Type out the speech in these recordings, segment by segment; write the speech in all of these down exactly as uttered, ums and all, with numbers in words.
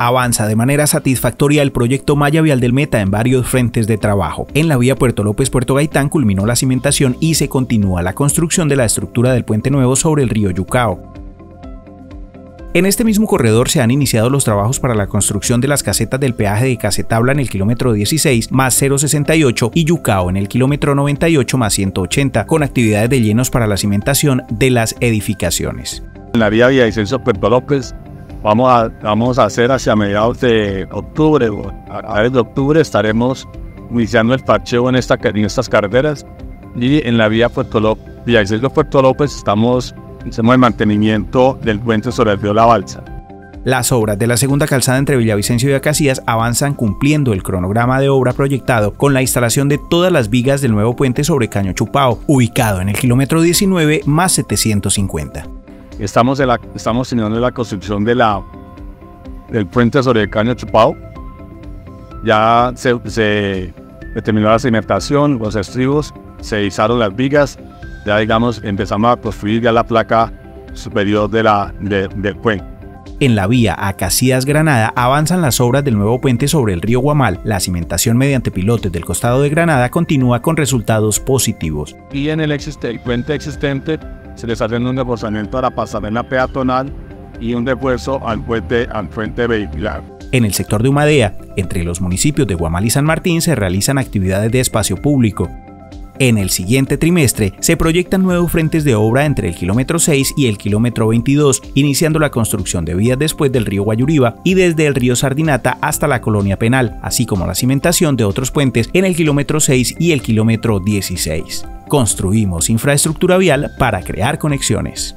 Avanza de manera satisfactoria el proyecto Malla Vial del Meta en varios frentes de trabajo. En la vía Puerto López-Puerto Gaitán culminó la cimentación y se continúa la construcción de la estructura del puente nuevo sobre el río Yucao. En este mismo corredor se han iniciado los trabajos para la construcción de las casetas del peaje de Casetabla en el kilómetro dieciséis más cero sesenta y ocho y Yucao en el kilómetro noventa y ocho más ciento ochenta, con actividades de llenos para la cimentación de las edificaciones. En la vía Villavicencio Puerto López vamos a, vamos a hacer hacia mediados de octubre o a finales de octubre estaremos iniciando el parcheo en, esta, en estas carreteras, y en la vía Puerto López, Villavicencio Puerto López estamos hacemos el mantenimiento del puente sobre el río La Balsa. Las obras de la segunda calzada entre Villavicencio y Acacías avanzan cumpliendo el cronograma de obra proyectado con la instalación de todas las vigas del nuevo puente sobre Caño Chupao, ubicado en el kilómetro diecinueve más setecientos cincuenta. Estamos, en la, estamos iniciando la construcción de la, del puente sobre el Caño Chupao. Ya se, se terminó la cimentación, los estribos, se izaron las vigas. Ya digamos, empezamos a construir ya la placa superior de la, de, del puente. En la vía Acacías-Granada avanzan las obras del nuevo puente sobre el río Guamal. La cimentación mediante pilotes del costado de Granada continúa con resultados positivos. Y en el, existe, el puente existente se les hace un reforzamiento a la pasarela peatonal y un refuerzo al puente, al puente vehicular. En el sector de Humadea, entre los municipios de Guamal y San Martín, se realizan actividades de espacio público. En el siguiente trimestre se proyectan nuevos frentes de obra entre el kilómetro seis y el kilómetro veintidós, iniciando la construcción de vías después del río Guayuriba y desde el río Sardinata hasta la Colonia Penal, así como la cimentación de otros puentes en el kilómetro seis y el kilómetro dieciséis. Construimos infraestructura vial para crear conexiones.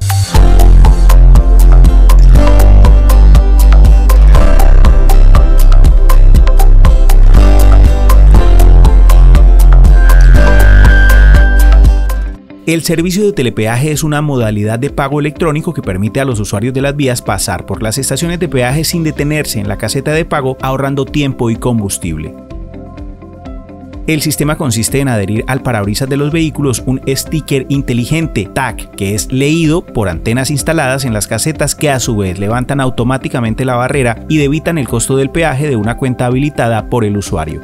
El servicio de telepeaje es una modalidad de pago electrónico que permite a los usuarios de las vías pasar por las estaciones de peaje sin detenerse en la caseta de pago, ahorrando tiempo y combustible. El sistema consiste en adherir al parabrisas de los vehículos un sticker inteligente T A C que es leído por antenas instaladas en las casetas que a su vez levantan automáticamente la barrera y debitan el costo del peaje de una cuenta habilitada por el usuario.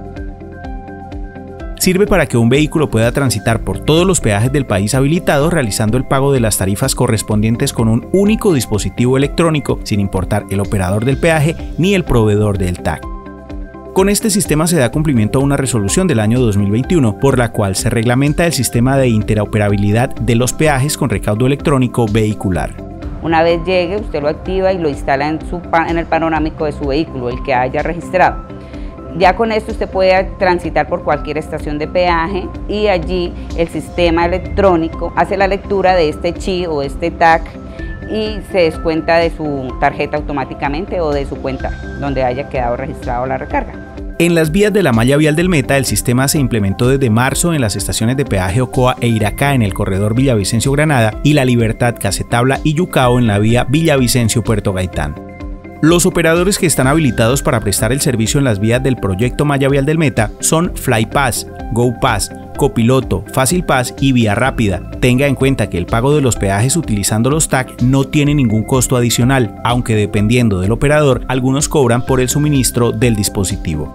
Sirve para que un vehículo pueda transitar por todos los peajes del país habilitados realizando el pago de las tarifas correspondientes con un único dispositivo electrónico, sin importar el operador del peaje ni el proveedor del T A C. Con este sistema se da cumplimiento a una resolución del año dos mil veintiuno, por la cual se reglamenta el sistema de interoperabilidad de los peajes con recaudo electrónico vehicular. Una vez llegue, usted lo activa y lo instala en, su, en el panorámico de su vehículo, el que haya registrado. Ya con esto usted puede transitar por cualquier estación de peaje y allí el sistema electrónico hace la lectura de este chip o este T A C y se descuenta de su tarjeta automáticamente o de su cuenta donde haya quedado registrado la recarga. En las vías de la malla vial del Meta, el sistema se implementó desde marzo en las estaciones de peaje Ocoa e Iracá en el corredor Villavicencio-Granada y La Libertad, Casetabla y Yucao en la vía Villavicencio-Puerto Gaitán. Los operadores que están habilitados para prestar el servicio en las vías del proyecto Malla Vial del Meta son FlyPass, GoPass, Copiloto, FácilPass y Vía Rápida. Tenga en cuenta que el pago de los peajes utilizando los T A C no tiene ningún costo adicional, aunque dependiendo del operador, algunos cobran por el suministro del dispositivo.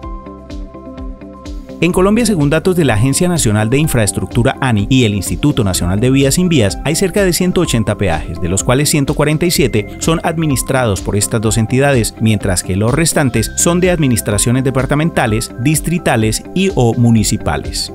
En Colombia, según datos de la Agencia Nacional de Infraestructura ANI y el Instituto Nacional de Vías Sin Vías, hay cerca de ciento ochenta peajes, de los cuales ciento cuarenta y siete son administrados por estas dos entidades, mientras que los restantes son de administraciones departamentales, distritales y o municipales.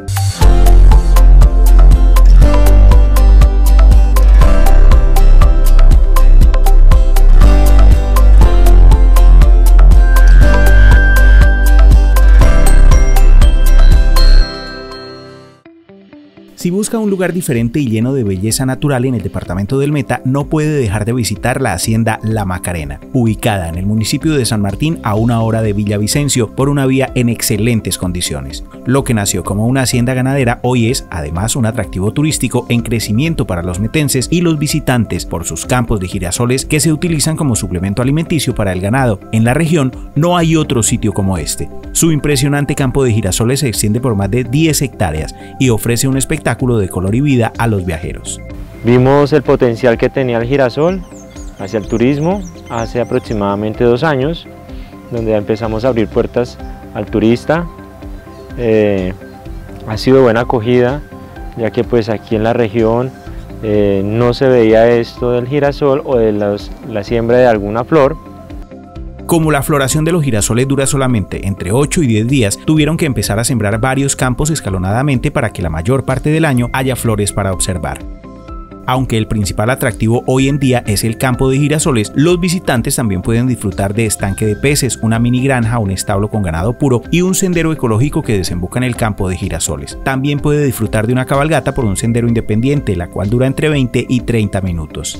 Si busca un lugar diferente y lleno de belleza natural en el departamento del Meta, no puede dejar de visitar la hacienda La Macarena, ubicada en el municipio de San Martín a una hora de Villavicencio por una vía en excelentes condiciones. Lo que nació como una hacienda ganadera hoy es además un atractivo turístico en crecimiento para los metenses y los visitantes por sus campos de girasoles que se utilizan como suplemento alimenticio para el ganado. En la región no hay otro sitio como este. Su impresionante campo de girasoles se extiende por más de diez hectáreas y ofrece un espectáculo de color y vida a los viajeros. Vimos el potencial que tenía el girasol, hacia el turismo hace aproximadamente dos años, donde empezamos a abrir puertas al turista. Eh, ha sido buena acogida, ya que pues aquí en la región eh, no se veía esto del girasol o de los, la siembra de alguna flor. Como la floración de los girasoles dura solamente entre ocho y diez días, tuvieron que empezar a sembrar varios campos escalonadamente para que la mayor parte del año haya flores para observar. Aunque el principal atractivo hoy en día es el campo de girasoles, los visitantes también pueden disfrutar de estanque de peces, una mini granja, un establo con ganado puro y un sendero ecológico que desemboca en el campo de girasoles. También puede disfrutar de una cabalgata por un sendero independiente, la cual dura entre veinte y treinta minutos.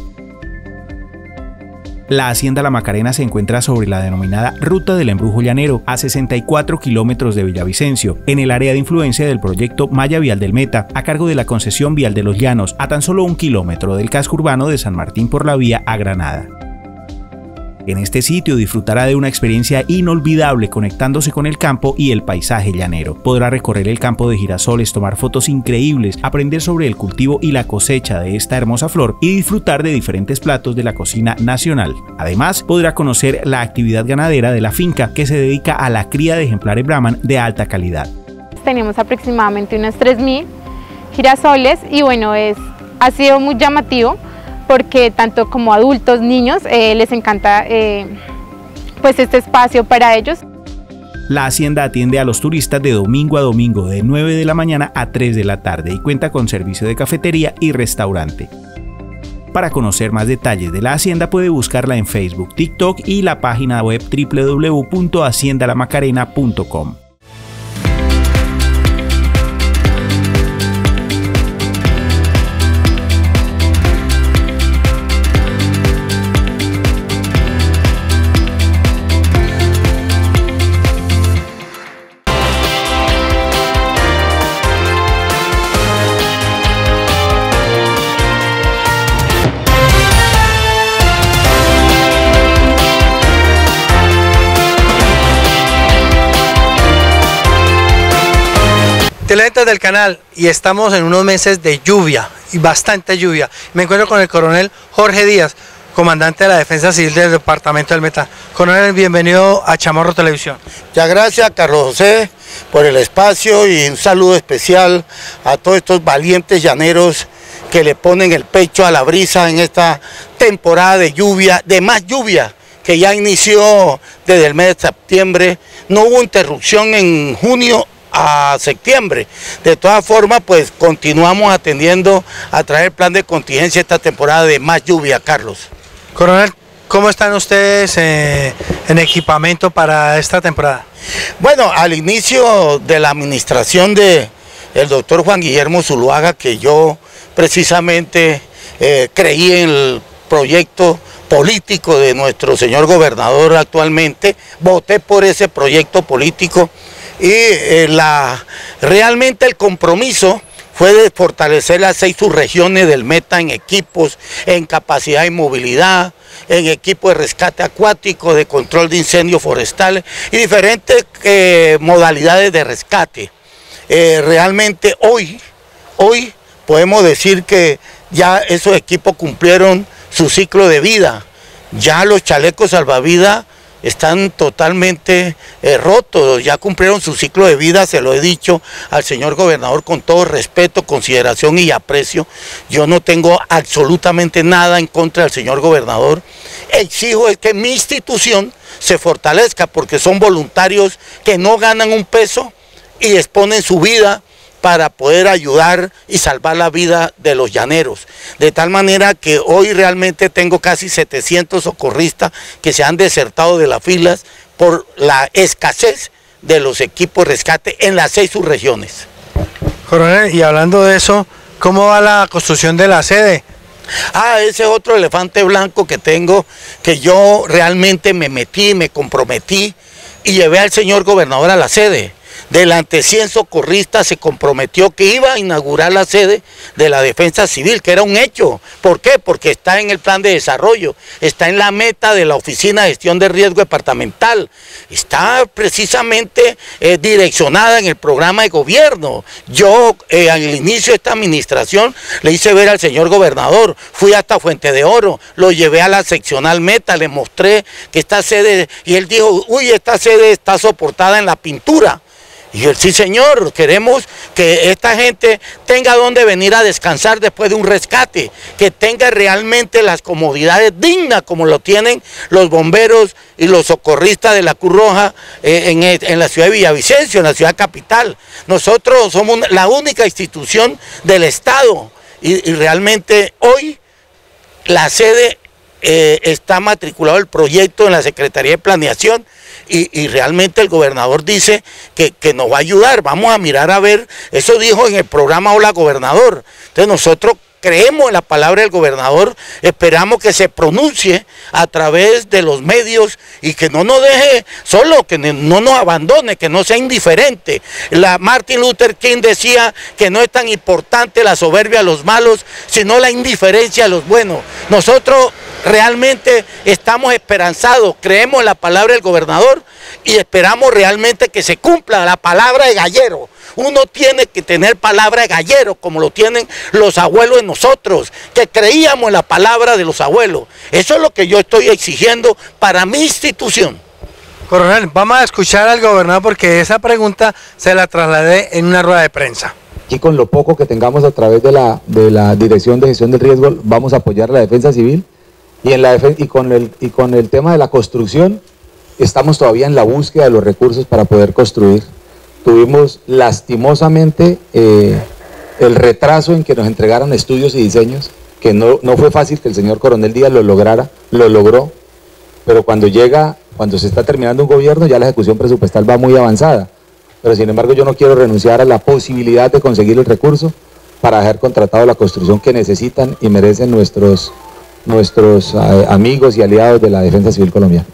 La Hacienda La Macarena se encuentra sobre la denominada Ruta del Embrujo Llanero, a sesenta y cuatro kilómetros de Villavicencio, en el área de influencia del proyecto Malla Vial del Meta, a cargo de la concesión Vial de los Llanos, a tan solo un kilómetro del casco urbano de San Martín por la vía a Granada. En este sitio disfrutará de una experiencia inolvidable conectándose con el campo y el paisaje llanero. Podrá recorrer el campo de girasoles, tomar fotos increíbles, aprender sobre el cultivo y la cosecha de esta hermosa flor y disfrutar de diferentes platos de la cocina nacional. Además, podrá conocer la actividad ganadera de la finca, que se dedica a la cría de ejemplares Brahman de alta calidad. Tenemos aproximadamente unos tres mil girasoles y bueno, es, ha sido muy llamativo, porque tanto como adultos, niños, eh, les encanta eh, pues este espacio para ellos. La hacienda atiende a los turistas de domingo a domingo de nueve de la mañana a tres de la tarde y cuenta con servicio de cafetería y restaurante. Para conocer más detalles de la hacienda puede buscarla en Facebook, TikTok y la página web w w w punto hacienda la macarena punto com. Televidentes del canal, y estamos en unos meses de lluvia, y bastante lluvia. Me encuentro con el coronel Jorge Díaz, comandante de la Defensa Civil del Departamento del Meta. Coronel, bienvenido a Chamorro Televisión. Muchas gracias, Carlos José, por el espacio, y un saludo especial a todos estos valientes llaneros que le ponen el pecho a la brisa en esta temporada de lluvia, de más lluvia, que ya inició desde el mes de septiembre. No hubo interrupción en junio a septiembre. De todas formas, pues continuamos atendiendo a través del plan de contingencia esta temporada de más lluvia, Carlos. Coronel, ¿cómo están ustedes eh, en equipamiento para esta temporada? Bueno, al inicio de la administración de el doctor Juan Guillermo Zuluaga, que yo precisamente eh, creí en el proyecto político de nuestro señor gobernador actualmente, voté por ese proyecto político. Y eh, la, realmente el compromiso fue de fortalecer las seis subregiones del Meta en equipos, en capacidad y movilidad, en equipos de rescate acuático, de control de incendios forestales y diferentes eh, modalidades de rescate. Eh, realmente hoy, hoy podemos decir que ya esos equipos cumplieron su ciclo de vida. Ya los chalecos salvavidas están totalmente eh, rotos, ya cumplieron su ciclo de vida, se lo he dicho al señor gobernador con todo respeto, consideración y aprecio. Yo no tengo absolutamente nada en contra del señor gobernador. Exijo es que mi institución se fortalezca, porque son voluntarios que no ganan un peso y exponen su vida para poder ayudar y salvar la vida de los llaneros. De tal manera que hoy realmente tengo casi setecientos socorristas que se han desertado de las filas por la escasez de los equipos de rescate en las seis subregiones. Coronel, y hablando de eso, ¿cómo va la construcción de la sede? Ah, ese es otro elefante blanco que tengo, que yo realmente me metí, me comprometí y llevé al señor gobernador a la sede. delante de cien socorristas se comprometió que iba a inaugurar la sede de la Defensa Civil, que era un hecho. ¿Por qué? Porque está en el plan de desarrollo, está en la meta de la Oficina de Gestión de Riesgo Departamental, está precisamente eh, direccionada en el programa de gobierno. Yo eh, al inicio de esta administración le hice ver al señor gobernador, fui hasta Fuente de Oro, lo llevé a la seccional meta, le mostré que esta sede, y él dijo, uy, esta sede está soportada en la pintura. Y yo, sí señor, queremos que esta gente tenga donde venir a descansar después de un rescate, que tenga realmente las comodidades dignas como lo tienen los bomberos y los socorristas de la Cruz Roja eh, en, en la ciudad de Villavicencio, en la ciudad capital. Nosotros somos la única institución del Estado y, y realmente hoy la sede eh, está matriculado el proyecto en la Secretaría de Planeación. Y, y realmente el gobernador dice que, que nos va a ayudar, vamos a mirar a ver, eso dijo en el programa Hola Gobernador. Entonces nosotros creemos en la palabra del gobernador, esperamos que se pronuncie a través de los medios y que no nos deje solo, que no nos abandone, que no sea indiferente. La Martin Luther King decía que no es tan importante la soberbia de los malos, sino la indiferencia de los buenos. Nosotros realmente estamos esperanzados, creemos en la palabra del gobernador y esperamos realmente que se cumpla la palabra de Gallero. Uno tiene que tener palabra de gallero, como lo tienen los abuelos de nosotros, que creíamos en la palabra de los abuelos. Eso es lo que yo estoy exigiendo para mi institución. Coronel, vamos a escuchar al gobernador porque esa pregunta se la trasladé en una rueda de prensa. Y con lo poco que tengamos a través de la, de la Dirección de Gestión del Riesgo, vamos a apoyar la defensa civil. Y, en la defen- y, con el, y con el tema de la construcción, estamos todavía en la búsqueda de los recursos para poder construir. Tuvimos lastimosamente eh, el retraso en que nos entregaran estudios y diseños, que no, no fue fácil que el señor Coronel Díaz lo lograra, lo logró, pero cuando llega, cuando se está terminando un gobierno, ya la ejecución presupuestal va muy avanzada. Pero sin embargo yo no quiero renunciar a la posibilidad de conseguir el recurso para dejar contratado la construcción que necesitan y merecen nuestros, nuestros eh, amigos y aliados de la Defensa Civil colombiana.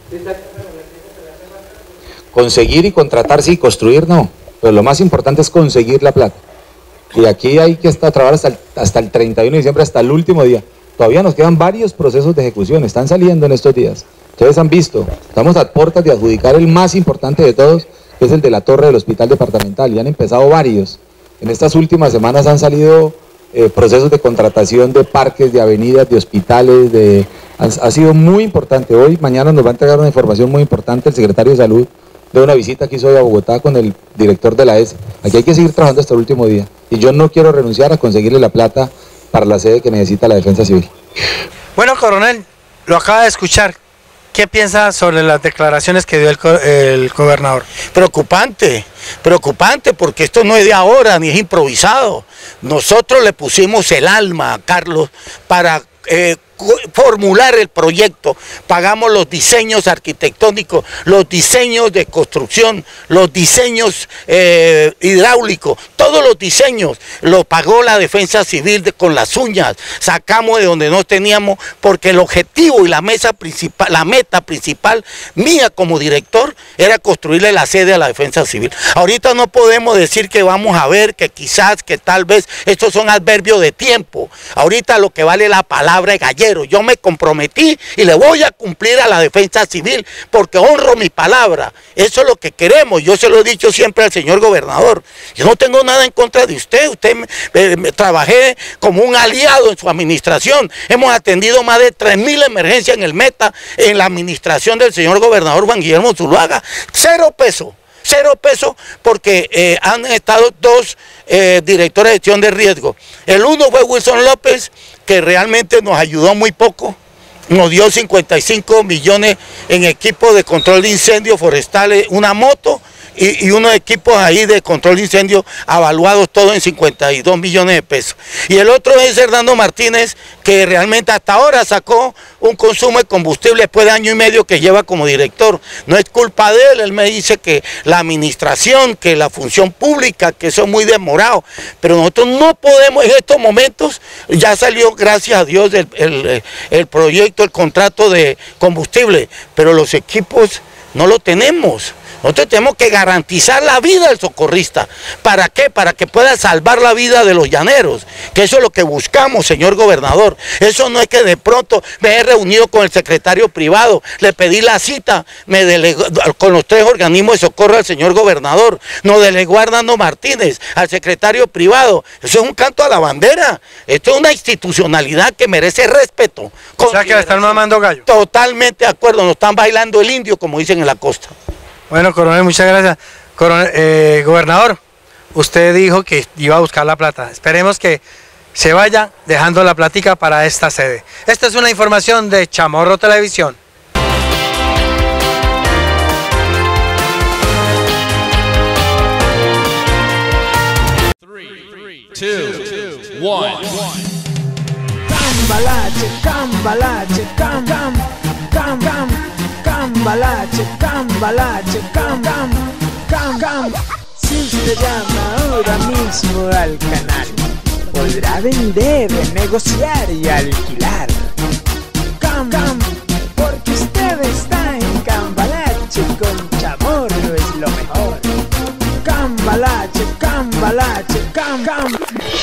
Conseguir y contratar sí, construir no. Pero lo más importante es conseguir la plata. Y aquí hay que estar, trabajar hasta el, hasta el treinta y uno de diciembre, hasta el último día. Todavía nos quedan varios procesos de ejecución, están saliendo en estos días. Ustedes han visto, estamos a puertas de adjudicar el más importante de todos, que es el de la torre del hospital departamental. Y han empezado varios. En estas últimas semanas han salido eh, procesos de contratación de parques, de avenidas, de hospitales. De, ha, ha sido muy importante. Hoy, mañana nos va a entregar una información muy importante el secretario de Salud, de una visita que hizo hoy a Bogotá con el director de la E S. Aquí hay que seguir trabajando hasta el último día. Y yo no quiero renunciar a conseguirle la plata para la sede que necesita la Defensa Civil. Bueno, coronel, lo acaba de escuchar. ¿Qué piensa sobre las declaraciones que dio el, el gobernador? Preocupante, preocupante, porque esto no es de ahora ni es improvisado. Nosotros le pusimos el alma a Carlos para eh, formular el proyecto, pagamos los diseños arquitectónicos, los diseños de construcción, los diseños eh, hidráulicos, todos los diseños los pagó la Defensa Civil de, con las uñas, sacamos de donde no teníamos, porque el objetivo y la, mesa principal, la meta principal mía como director era construirle la sede a la Defensa Civil. Ahorita no podemos decir que vamos a ver, que quizás, que tal vez, estos son adverbios de tiempo. Ahorita lo que vale la palabra es Gallero. Yo me comprometí y le voy a cumplir a la Defensa Civil porque honro mi palabra. Eso es lo que queremos. Yo se lo he dicho siempre al señor gobernador. Yo no tengo nada en contra de usted. Usted me, me, me trabajé como un aliado en su administración. Hemos atendido más de tres mil emergencias en el Meta en la administración del señor gobernador Juan Guillermo Zuluaga. Cero peso. Cero pesos porque eh, han estado dos eh, directores de gestión de riesgo. El uno fue Wilson López, que realmente nos ayudó muy poco, nos dio cincuenta y cinco millones en equipo de control de incendios forestales, una moto y, y unos equipos ahí de control de incendios avaluados todos en cincuenta y dos millones de pesos. Y el otro es Hernando Martínez, que realmente hasta ahora sacó un consumo de combustible después de año y medio que lleva como director. No es culpa de él, él me dice que la administración, que la función pública, que eso es muy demorado, pero nosotros no podemos en estos momentos, ya salió gracias a Dios el, el, el proyecto, el contrato de combustible, pero los equipos no lo tenemos. Nosotros tenemos que garantizar la vida del socorrista. ¿Para qué? Para que pueda salvar la vida de los llaneros, que eso es lo que buscamos, señor gobernador. Eso no es que de pronto me he reunido con el secretario privado, le pedí la cita, me delegó con los tres organismos de socorro al señor gobernador, nos delegó a Hernando Martínez, al secretario privado. Eso es un canto a la bandera. Esto es una institucionalidad que merece respeto. O sea que le están mamando gallo. Totalmente de acuerdo, nos están bailando el indio, como dicen en la costa. Bueno, coronel, muchas gracias. Coronel, eh, gobernador, usted dijo que iba a buscar la plata. Esperemos que se vaya dejando la plática para esta sede. Esta es una información de Chamorro Televisión. Two, one. Cambalache, cambalache, cam, cam, cam, cam, cambalache, cambalache, cam, cam, cam, cam. Si usted llama ahora mismo al canal, podrá vender, negociar y alquilar. Cam, cam, porque usted está en Cambalache, con Chamorro es lo mejor. Cambalache, cambalache, cam, cam.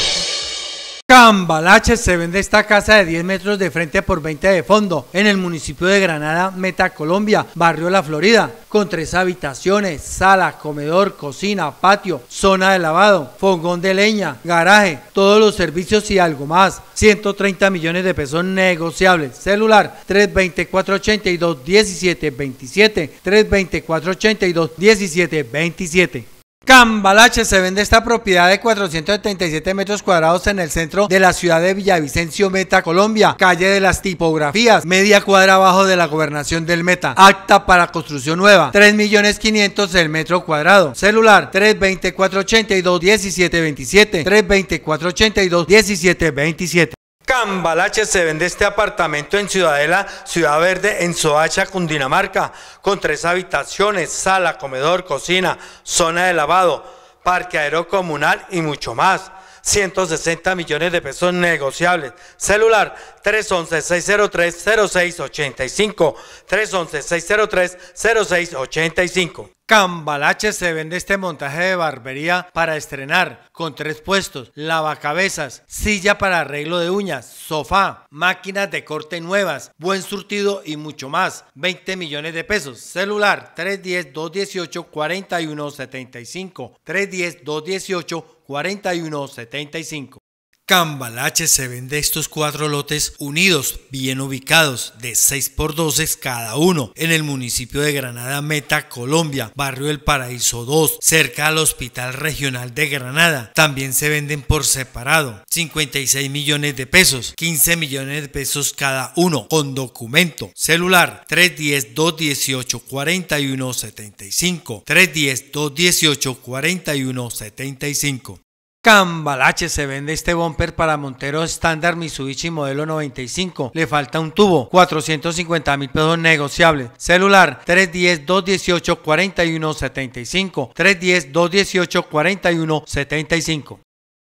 Cambalache se vende esta casa de diez metros de frente por veinte de fondo en el municipio de Granada, Meta, Colombia, barrio La Florida, con tres habitaciones, sala, comedor, cocina, patio, zona de lavado, fogón de leña, garaje, todos los servicios y algo más. ciento treinta millones de pesos negociables. Celular tres dos cero, cuatro ocho dos, uno siete dos siete, tres dos cero, cuatro ocho dos, uno siete dos siete. Cambalache se vende esta propiedad de cuatrocientos setenta y siete metros cuadrados en el centro de la ciudad de Villavicencio, Meta, Colombia, calle de las Tipografías, media cuadra abajo de la gobernación del Meta, apta para construcción nueva, tres millones quinientos el metro cuadrado. Celular tres dos cero, cuatro ocho dos, uno siete dos siete, tres dos cero, cuatro ocho dos, uno siete dos siete. Cambalache se vende este apartamento en Ciudadela, Ciudad Verde, en Soacha, Cundinamarca, con tres habitaciones, sala, comedor, cocina, zona de lavado, parqueadero comunal y mucho más. ciento sesenta millones de pesos negociables. Celular tres once, seis cero tres, cero seis ochenta y cinco, tres once, seis cero tres, cero seis ochenta y cinco. Cambalache se vende este montaje de barbería para estrenar, con tres puestos, lavacabezas, silla para arreglo de uñas, sofá, máquinas de corte nuevas, buen surtido y mucho más. veinte millones de pesos. Celular tres uno cero, dos uno ocho, cuatro uno siete cinco, tres uno cero, dos uno ocho, cuatro uno siete cinco. Cambalache se vende estos cuatro lotes unidos, bien ubicados, de seis por doce cada uno, en el municipio de Granada, Meta, Colombia, barrio El Paraíso dos, cerca al Hospital Regional de Granada. También se venden por separado, cincuenta y seis millones de pesos, quince millones de pesos cada uno, con documento. Celular tres uno cero, dos uno ocho, cuatro uno siete cinco, tres uno cero, dos uno ocho, cuatro uno siete cinco. Cambalache se vende este bumper para Montero estándar Mitsubishi modelo noventa y cinco. Le falta un tubo, cuatrocientos cincuenta mil pesos negociables. Celular tres uno cero, dos uno ocho, cuatro uno siete cinco, tres uno cero, dos uno ocho, cuatro uno siete cinco.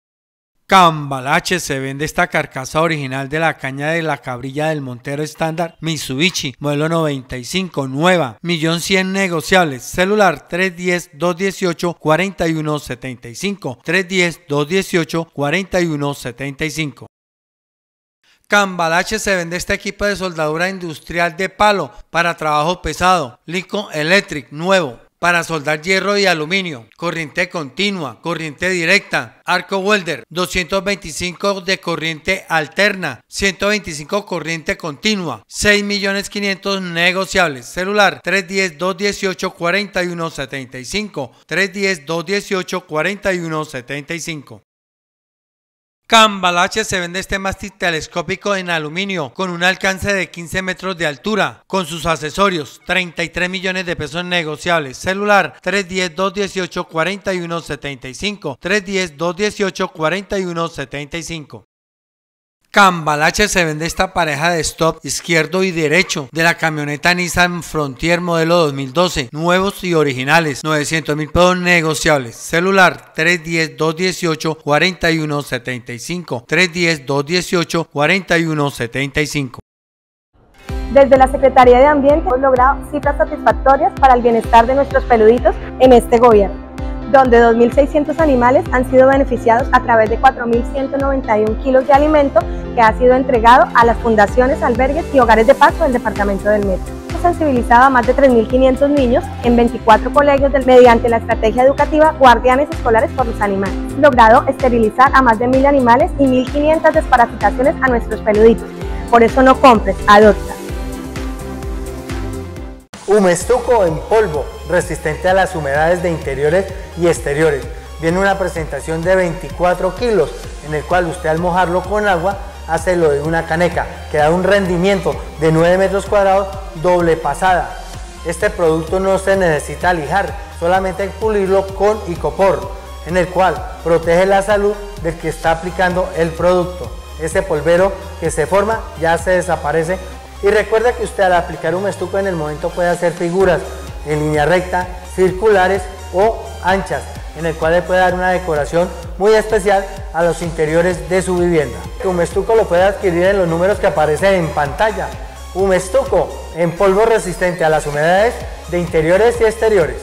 Cambalache se vende esta carcasa original de la caña de la cabrilla del Montero estándar Mitsubishi modelo noventa y cinco, nueva, un millón cien mil negociables. Celular tres uno cero, dos uno ocho, cuatro uno siete cinco, tres uno cero, dos uno ocho, cuatro uno siete cinco. Cambalache se vende este equipo de soldadura industrial de palo para trabajo pesado, Lincoln Electric nuevo, para soldar hierro y aluminio, corriente continua, corriente directa, arco welder, doscientos veinticinco de corriente alterna, ciento veinticinco corriente continua, seis millones quinientos negociables. Celular tres uno cero, dos uno ocho, cuatro uno siete cinco, tres uno cero, dos uno ocho, cuatro uno siete cinco. Cambalache se vende este mástil telescópico en aluminio con un alcance de quince metros de altura, con sus accesorios, treinta y tres millones de pesos negociables. Celular tres uno cero, dos uno ocho, cuatro uno siete cinco, tres uno cero, dos uno ocho, cuatro uno siete cinco. Cambalache se vende esta pareja de stop izquierdo y derecho de la camioneta Nissan Frontier modelo dos mil doce, nuevos y originales, novecientos mil pesos negociables. Celular tres uno cero, dos uno ocho, cuatro uno siete cinco, tres uno cero, dos uno ocho, cuatro uno siete cinco. Desde la Secretaría de Ambiente hemos logrado cifras satisfactorias para el bienestar de nuestros peluditos en este gobierno, donde dos mil seiscientos animales han sido beneficiados a través de cuatro mil ciento noventa y uno kilos de alimento que ha sido entregado a las fundaciones, albergues y hogares de paz del departamento del Meta. Hemos sensibilizado a más de tres mil quinientos niños en veinticuatro colegios del, mediante la estrategia educativa Guardianes Escolares por los Animales. Hemos logrado esterilizar a más de mil animales y mil quinientas desparasitaciones a nuestros peluditos. Por eso no compres, adopta. Humestuco en polvo, resistente a las humedades de interiores y exteriores. Viene una presentación de veinticuatro kilos, en el cual usted al mojarlo con agua hace lo de una caneca, que da un rendimiento de nueve metros cuadrados doble pasada. Este producto no se necesita lijar, solamente hay que pulirlo con icopor, en el cual protege la salud del que está aplicando el producto. Ese polvero que se forma ya se desaparece. Y recuerda que usted al aplicar Humestuco en el momento puede hacer figuras en línea recta, circulares o anchas, en el cual le puede dar una decoración muy especial a los interiores de su vivienda. Humestuco lo puede adquirir en los números que aparecen en pantalla. Humestuco en polvo resistente a las humedades de interiores y exteriores.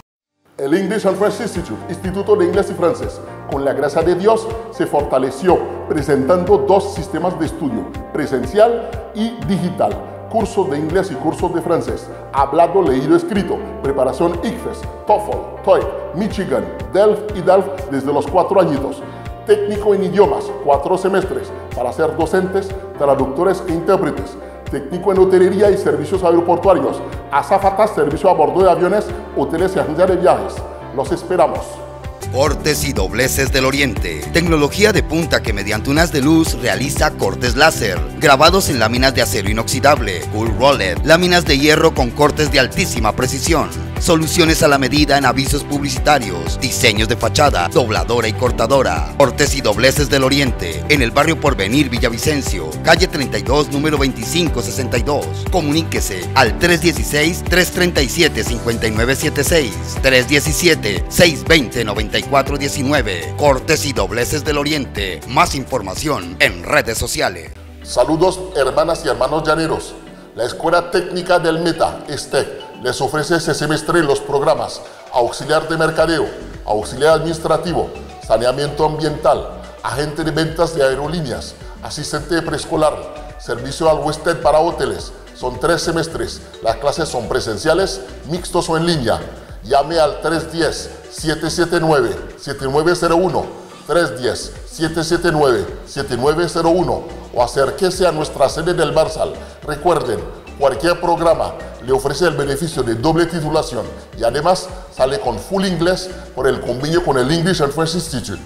El English and French Institute, Instituto de Inglés y Francés, con la gracia de Dios, se fortaleció presentando dos sistemas de estudio, presencial y digital, cursos de inglés y cursos de francés, hablado, leído, escrito, preparación I C F E S, TOEFL, TOEIC, Michigan, Delft y DELF desde los cuatro añitos, técnico en idiomas, cuatro semestres, para ser docentes, traductores e intérpretes, técnico en hotelería y servicios aeroportuarios, azafatas, servicio a bordo de aviones, hoteles y agencias de viajes. Los esperamos. Cortes y dobleces del Oriente. Tecnología de punta que mediante un haz de luz realiza cortes láser, grabados en láminas de acero inoxidable, Cool Roller, láminas de hierro con cortes de altísima precisión. Soluciones a la medida en avisos publicitarios, diseños de fachada, dobladora y cortadora. Cortes y dobleces del Oriente, en el barrio Porvenir, Villavicencio, calle treinta y dos, número veinticinco sesenta y dos. Comuníquese al tres uno seis, tres tres siete, cinco nueve siete seis, tres uno siete, seis dos cero, nueve cuatro uno nueve. Cortes y dobleces del Oriente. Más información en redes sociales. Saludos hermanas y hermanos llaneros. La Escuela Técnica del Meta, ESTEC, les ofrece este semestre los programas Auxiliar de Mercadeo, Auxiliar Administrativo, Saneamiento Ambiental, Agente de Ventas de Aerolíneas, Asistente de Preescolar, Servicio al Huésped para hoteles. Son tres semestres. Las clases son presenciales, mixtos o en línea. Llame al tres uno cero, siete siete nueve, siete nueve cero uno, tres uno cero, siete siete nueve, siete nueve cero uno o acérquese a nuestra sede del Marsal. Recuerden, cualquier programa le ofrece el beneficio de doble titulación y además sale con full inglés por el convenio con el English and French Institute.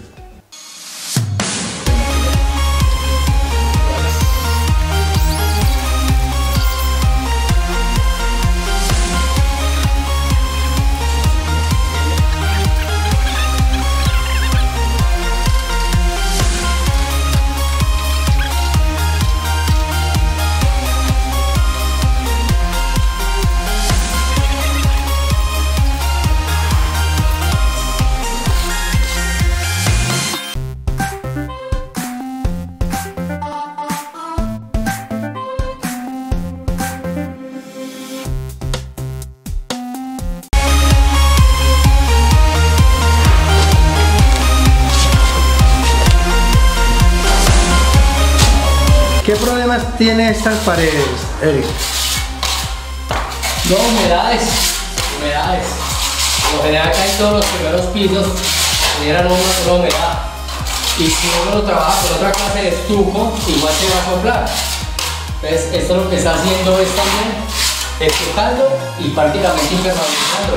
¿Qué problemas tiene estas paredes, Eric? No, humedades, humedades. Por lo general acá en todos los primeros pisos generan una, una humedad. Y si uno lo trabaja con otra clase de estuco, igual se va a acoplar. Entonces, esto lo que está haciendo es también estucando y prácticamente impermeabilizando.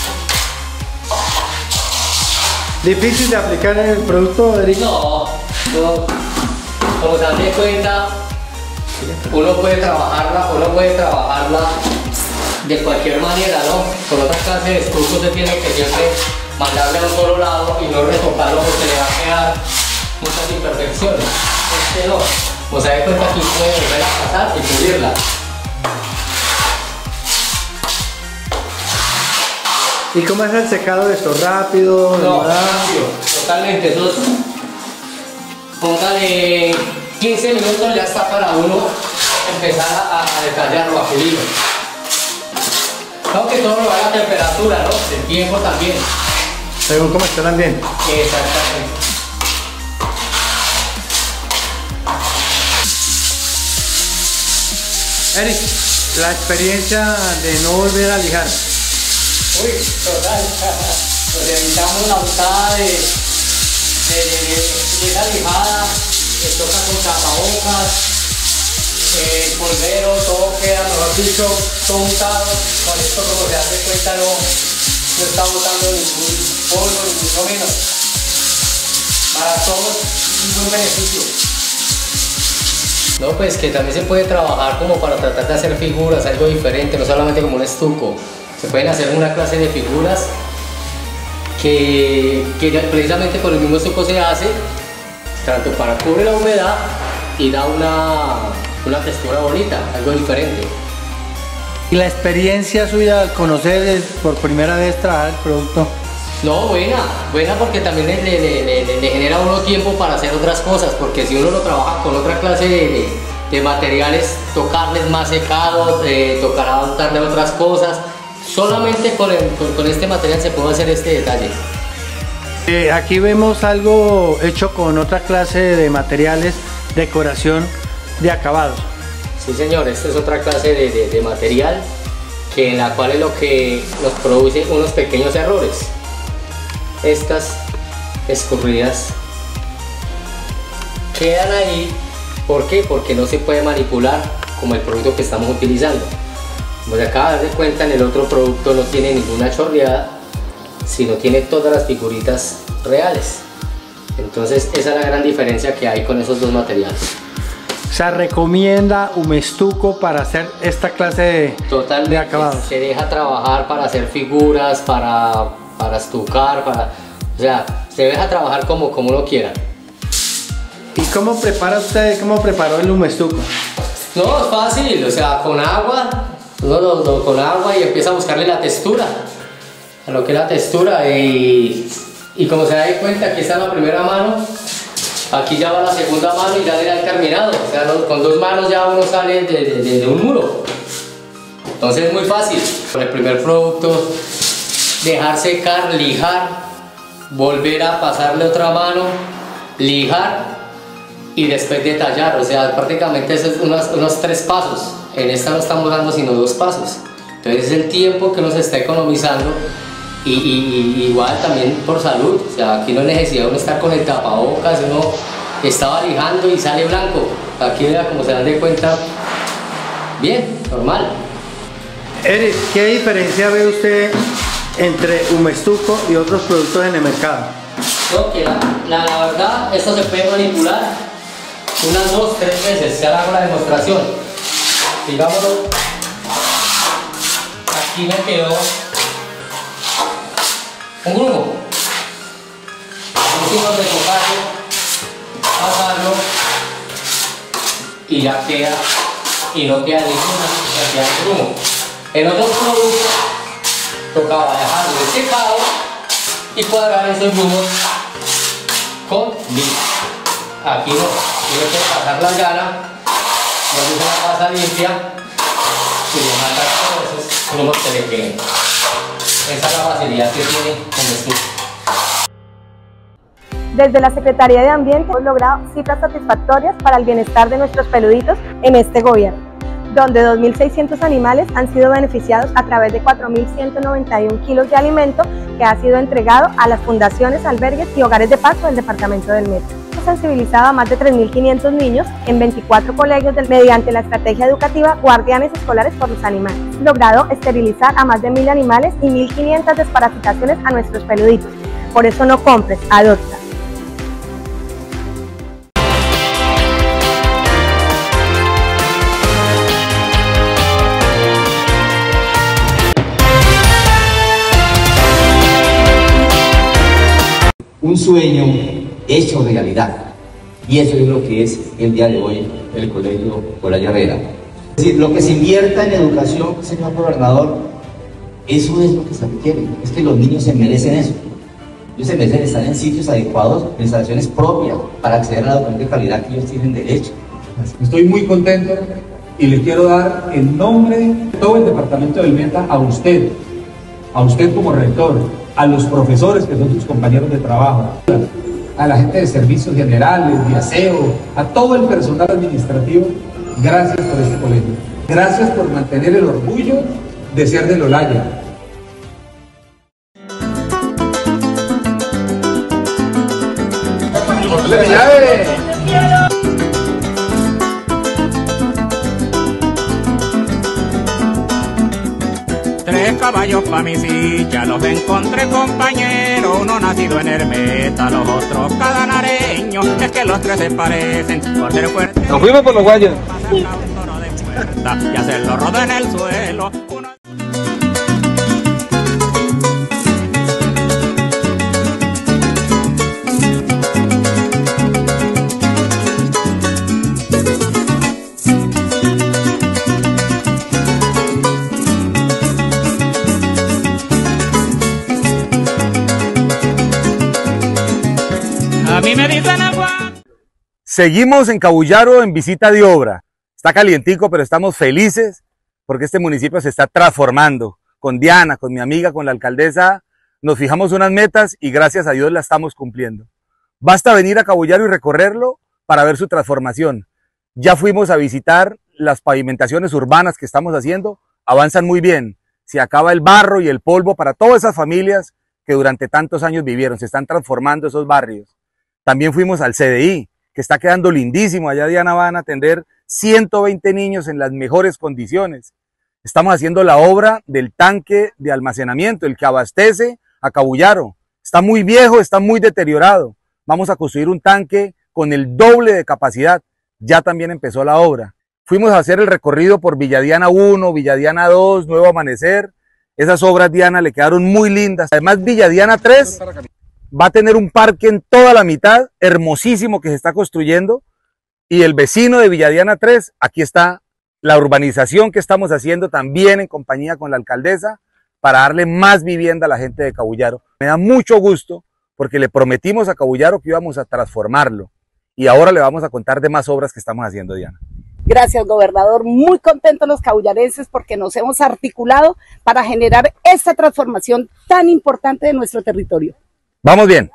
¿Difícil de aplicar el producto, Eric? No, no. Como se dan cuenta, uno puede trabajarla, uno puede trabajarla de cualquier manera, ¿no? Con otra clase de estuco se tiene que siempre mandarle a un solo lado y no retocarlo porque le va a quedar muchas imperfecciones. Este no, como se da cuenta que puede volver a pasar y pulirla. ¿Y cómo es el secado de esto? ¿Rápido? No, rápido, totalmente. Eso es, póngale quince minutos, ya está para uno empezar a, a detallarlo, a pulirlo. Aunque todo lo haga a temperatura, ¿no? El tiempo también. Según cómo está el ambiente. Exactamente. Eric, la experiencia de no volver a lijar. Uy, total. Nos evitamos la usada de, de, de, de esa lijada, que toca con tapabocas, eh, polvero, todo queda, mejor dicho, todo untado. Con esto, como se hace cuenta, no, no está botando ningún polvo, ni mucho menos. Para todos, un buen beneficio. No, pues que también se puede trabajar como para tratar de hacer figuras, algo diferente, no solamente como un estuco. Se pueden hacer una clase de figuras que, que precisamente con el mismo estuco se hace, tanto para cubrir la humedad y da una, una textura bonita, algo diferente. ¿Y la experiencia suya al conocer por primera vez trabajar el producto? No, buena, buena porque también le, le, le, le, le genera a uno tiempo para hacer otras cosas, porque si uno lo trabaja con otra clase de, de, de materiales, tocarles más secados, eh, tocará untarle otras cosas, solamente con, el, con, con este material se puede hacer este detalle. Eh, aquí vemos algo hecho con otra clase de materiales, decoración de acabados. Sí señor, esta es otra clase de, de, de material que en la cual es lo que nos produce unos pequeños errores. Estas escurridas quedan ahí, ¿por qué? Porque no se puede manipular como el producto que estamos utilizando. Como se acaba de dar cuenta, en el otro producto no tiene ninguna chorreada, sino tiene todas las figuritas reales. Entonces esa es la gran diferencia que hay con esos dos materiales. ¿Se recomienda Humestuco para hacer esta clase de, Totalmente, de acabados? Se deja trabajar para hacer figuras, para... para estucar, para, o sea, se deja trabajar como, como uno quiera. ¿Y cómo prepara usted, cómo preparó el Humestuco? No, es fácil, o sea, con agua, uno lo, lo, con agua y empieza a buscarle la textura, a lo que es la textura y, y como se da cuenta, aquí está la primera mano, aquí ya va la segunda mano y ya le da el terminado, o sea, no, con dos manos ya uno sale de, de, de, de un muro. Entonces es muy fácil, con el primer producto, dejar secar, lijar, volver a pasarle otra mano, lijar y después detallar, o sea, prácticamente esos son unos, unos tres pasos. En esta no estamos dando sino dos pasos. Entonces es el tiempo que uno se está economizando y, y, y igual también por salud, o sea, aquí no hay necesidad de uno estar con el tapabocas, uno estaba lijando y sale blanco. Aquí vea, como se dan de cuenta, bien, normal. Eric, ¿qué diferencia ve usted entre Humestuco y otros productos en el mercado? No, que la, la, la verdad, esto se puede manipular unas dos, tres veces, ya hago la demostración. Digámoslo, aquí me quedó un grumo. Hicimos de cocarlo, pasarlo y ya queda, y no queda ninguna, ya queda el grumo. En otros productos tocaba dejarlo secado y cuadrar esos grumos con lija. Aquí no, tiene que pasar la llana, no se una pasa limpia y le mata todos esos grumos que le queden. Esa es la facilidad que tiene con esto. Desde la Secretaría de Ambiente hemos logrado cifras satisfactorias para el bienestar de nuestros peluditos en este gobierno, donde dos mil seiscientos animales han sido beneficiados a través de cuatro mil ciento noventa y un kilos de alimento que ha sido entregado a las fundaciones, albergues y hogares de paso del departamento del Meta. Hemos sensibilizado a más de tres mil quinientos niños en veinticuatro colegios del, mediante la estrategia educativa Guardianes Escolares por los Animales. Hemos logrado esterilizar a más de mil animales y mil quinientas desparasitaciones a nuestros peluditos. Por eso no compres, adopta. Un sueño hecho realidad, y eso es lo que es el día de hoy el Colegio Olaya Herrera. Es decir, lo que se invierta en educación, señor gobernador, eso es lo que se requiere, es que los niños se merecen eso. Ellos se merecen estar en sitios adecuados, en instalaciones propias, para acceder a la educación de calidad que ellos tienen derecho. Estoy muy contento y le quiero dar en nombre de todo el departamento del Meta a usted, a usted como rector, a los profesores que son sus compañeros de trabajo, a la gente de servicios generales, de aseo, a todo el personal administrativo, gracias por este colegio. Gracias por mantener el orgullo de ser del Olaya. Tres caballos pa' mi silla, los encontré compañeros, uno nacido en Hermeta, los otros cadanareños, es que los tres se parecen por ser fuertes. Nos fuimos por los guayos. Y hacerlo rodar en el suelo. Uno... A mí me dicen agua. Seguimos en Cabullaro en visita de obra. Está calientico, pero estamos felices porque este municipio se está transformando. Con Diana, con mi amiga, con la alcaldesa, nos fijamos unas metas y gracias a Dios las estamos cumpliendo. Basta venir a Cabullaro y recorrerlo para ver su transformación. Ya fuimos a visitar las pavimentaciones urbanas que estamos haciendo, avanzan muy bien. Se acaba el barro y el polvo para todas esas familias que durante tantos años vivieron, se están transformando esos barrios. También fuimos al C D I, que está quedando lindísimo. Allá Diana van a atender ciento veinte niños en las mejores condiciones. Estamos haciendo la obra del tanque de almacenamiento, el que abastece a Cabullaro. Está muy viejo, está muy deteriorado. Vamos a construir un tanque con el doble de capacidad. Ya también empezó la obra. Fuimos a hacer el recorrido por Villadiana uno, Villadiana dos, Nuevo Amanecer. Esas obras, Diana, le quedaron muy lindas. Además, Villadiana tres va a tener un parque en toda la mitad, hermosísimo, que se está construyendo. Y el vecino de Villadiana tres, aquí está la urbanización que estamos haciendo también en compañía con la alcaldesa para darle más vivienda a la gente de Cabullaro. Me da mucho gusto porque le prometimos a Cabullaro que íbamos a transformarlo. Y ahora le vamos a contar de más obras que estamos haciendo, Diana. Gracias, gobernador. Muy contentos los cabullarenses porque nos hemos articulado para generar esta transformación tan importante de nuestro territorio. Vamos bien,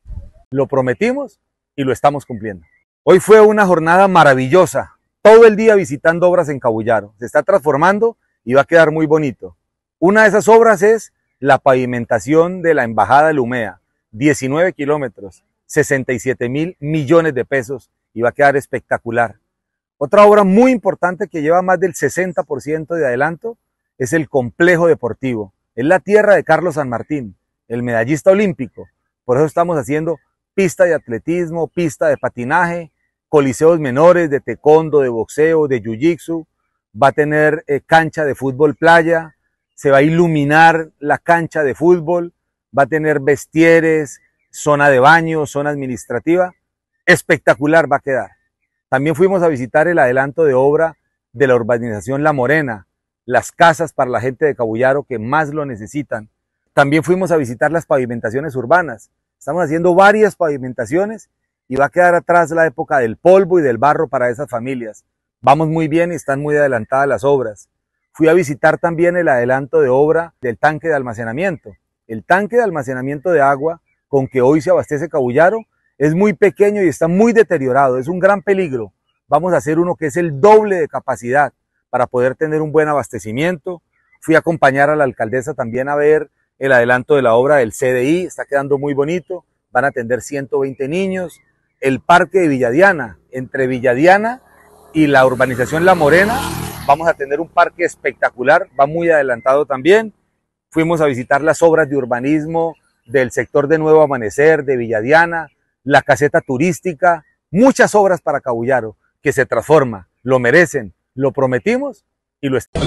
lo prometimos y lo estamos cumpliendo. Hoy fue una jornada maravillosa, todo el día visitando obras en Cabullaro. Se está transformando y va a quedar muy bonito. Una de esas obras es la pavimentación de la Embajada de Lumea, diecinueve kilómetros, sesenta y siete mil millones de pesos y va a quedar espectacular. Otra obra muy importante que lleva más del sesenta por ciento de adelanto es el complejo deportivo. Es la tierra de Carlos San Martín, el medallista olímpico. Por eso estamos haciendo pista de atletismo, pista de patinaje, coliseos menores de taekwondo, de boxeo, de jiu-jitsu. Va a tener eh, cancha de fútbol playa, se va a iluminar la cancha de fútbol, va a tener vestieres, zona de baño, zona administrativa. Espectacular va a quedar. También fuimos a visitar el adelanto de obra de la urbanización La Morena, las casas para la gente de Cabullaro que más lo necesitan. También fuimos a visitar las pavimentaciones urbanas. Estamos haciendo varias pavimentaciones y va a quedar atrás la época del polvo y del barro para esas familias. Vamos muy bien y están muy adelantadas las obras. Fui a visitar también el adelanto de obra del tanque de almacenamiento. El tanque de almacenamiento de agua con que hoy se abastece Cabullaro es muy pequeño y está muy deteriorado, es un gran peligro. Vamos a hacer uno que es el doble de capacidad para poder tener un buen abastecimiento. Fui a acompañar a la alcaldesa también a ver el adelanto de la obra del C D I, está quedando muy bonito, van a atender ciento veinte niños. El parque de Villadiana, entre Villadiana y la urbanización La Morena, vamos a tener un parque espectacular, va muy adelantado también. Fuimos a visitar las obras de urbanismo del sector de Nuevo Amanecer, de Villadiana, la caseta turística, muchas obras para Cabullaro, que se transforma, lo merecen, lo prometimos y lo estamos.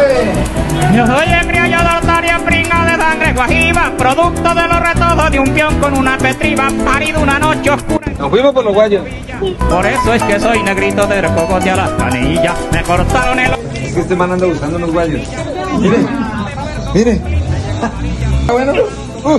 Yo soy el criollo de Otaria, pringa de sangre guajiva, producto de los retojos de un peón con una pestriba, parido una noche oscura. Nos fuimos por los guayos. Por eso es que soy negrito de cocote a las canillas, me cortaron el... Es que este man anda buscando unos guayos. Mire, mire. Bueno. Uh.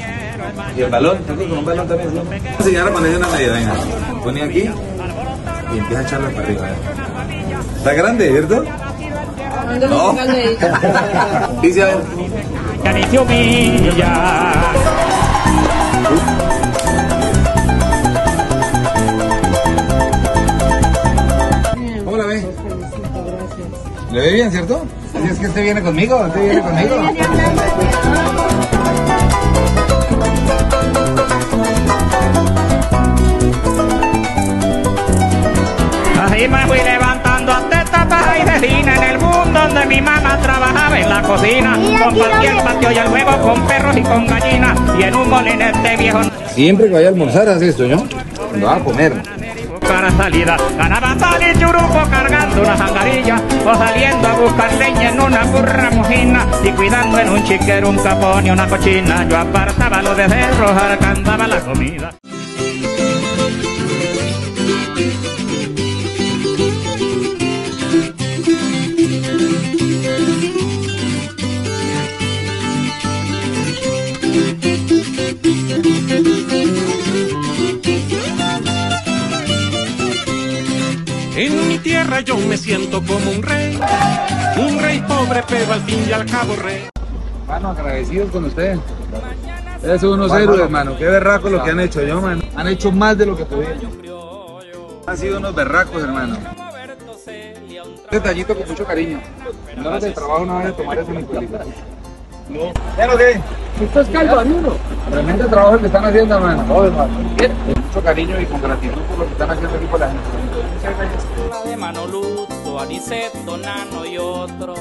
Y el balón, tengo con un balón también, ¿no? Vamos a llegar a poner una medida, venga. Pone aquí. y empieza a echarla para arriba. ¿Está grande, cierto? No. Dice a ver. Ya ni se humilla. ¿Cómo la ve? ¿Le ve bien, cierto? Así es que usted viene conmigo, usted viene conmigo. Así me fui levantando hasta esta paja y vecina en el mundo donde mi mamá trabajaba en la cocina. Compartía el patio y el huevo con perros y con gallinas y en un molinete viejo. Siempre que vaya a almorzar hace esto, ¿no? Cuando va a comer. Para salida, ganaba salir churupo cargando una jangarilla o saliendo a buscar leña en una burra mojina y cuidando en un chiquero un capón y una cochina. Yo apartaba los becerros, alcanzaba la comida. En mi tierra yo me siento como un rey, un rey pobre pero al fin y al cabo rey. Mano, agradecidos con ustedes. Ustedes son unos héroes, hermano. Qué berracos lo que han hecho yo, mano. Han hecho más de lo que podían. Han sido unos berracos, hermano. Detallito con mucho cariño. En horas de trabajo no van a tomar eso ni película. No. ¿Pero qué? Esto es calvario, ¿no? Tremendo trabajo el que están haciendo, hermano. No, hermano. Con mucho cariño y con gratitud por lo que están haciendo aquí por la gente. Muchas gracias. La de Manoluto, Aniceto, Nano y otros.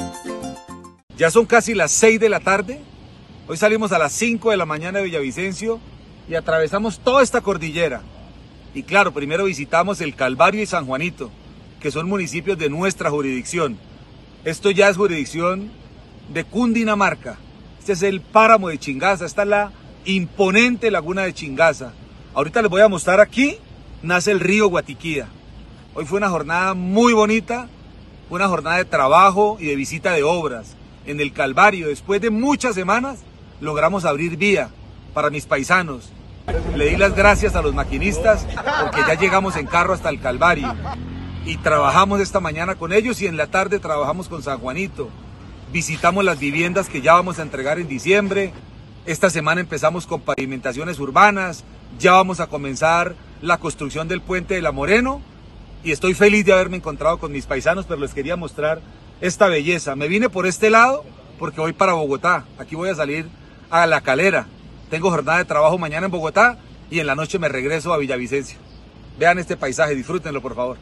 Ya son casi las seis de la tarde. Hoy salimos a las cinco de la mañana de Villavicencio y atravesamos toda esta cordillera. Y claro, primero visitamos el Calvario y San Juanito, que son municipios de nuestra jurisdicción. Esto ya es jurisdicción de Cundinamarca. Este es el páramo de Chingaza, esta es la imponente laguna de Chingaza. Ahorita les voy a mostrar aquí, nace el río Guatiquía. Hoy fue una jornada muy bonita, una jornada de trabajo y de visita de obras. En el Calvario, después de muchas semanas, logramos abrir vía para mis paisanos. Le di las gracias a los maquinistas porque ya llegamos en carro hasta el Calvario. Y trabajamos esta mañana con ellos y en la tarde trabajamos con San Juanito. Visitamos las viviendas que ya vamos a entregar en diciembre. Esta semana empezamos con pavimentaciones urbanas. Ya vamos a comenzar la construcción del puente de la Moreno. Y estoy feliz de haberme encontrado con mis paisanos, pero les quería mostrar esta belleza. Me vine por este lado porque voy para Bogotá. Aquí voy a salir a La Calera. Tengo jornada de trabajo mañana en Bogotá y en la noche me regreso a Villavicencio. Vean este paisaje, disfrútenlo por favor.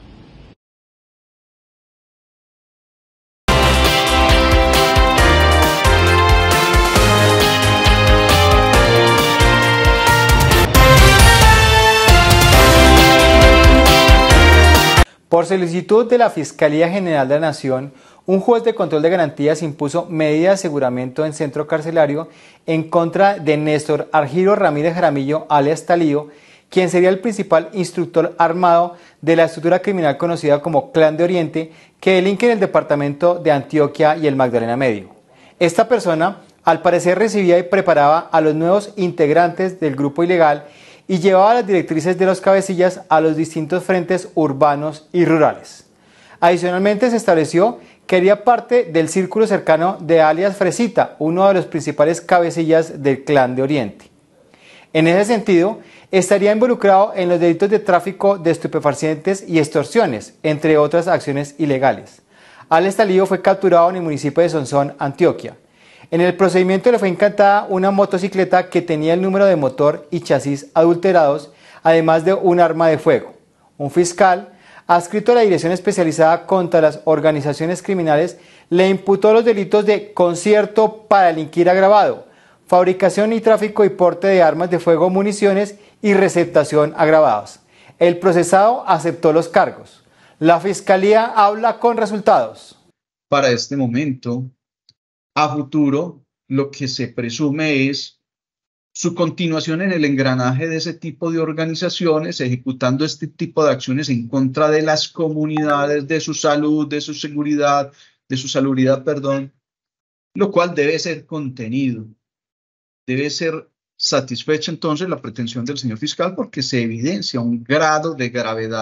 Por solicitud de la Fiscalía General de la Nación, un juez de control de garantías impuso medida de aseguramiento en centro carcelario en contra de Néstor Argiro Ramírez Jaramillo, alias Talío, quien sería el principal instructor armado de la estructura criminal conocida como Clan de Oriente, que delinque en el departamento de Antioquia y el Magdalena Medio. Esta persona, al parecer, recibía y preparaba a los nuevos integrantes del grupo ilegal y llevaba las directrices de los cabecillas a los distintos frentes urbanos y rurales. Adicionalmente, se estableció que haría parte del círculo cercano de alias Fresita, uno de los principales cabecillas del Clan de Oriente. En ese sentido, estaría involucrado en los delitos de tráfico de estupefacientes y extorsiones, entre otras acciones ilegales. Alias Talío fue capturado en el municipio de Sonsón, Antioquia. En el procedimiento le fue incatada una motocicleta que tenía el número de motor y chasis adulterados, además de un arma de fuego. Un fiscal, adscrito a la Dirección Especializada contra las Organizaciones Criminales, le imputó los delitos de concierto para delinquir agravado, fabricación y tráfico y porte de armas de fuego, municiones y receptación agravados. El procesado aceptó los cargos. La Fiscalía habla con resultados. Para este momento, a futuro, lo que se presume es su continuación en el engranaje de ese tipo de organizaciones, ejecutando este tipo de acciones en contra de las comunidades, de su salud, de su seguridad, de su salubridad, perdón, lo cual debe ser contenido. Debe ser satisfecha entonces la pretensión del señor fiscal porque se evidencia un grado de gravedad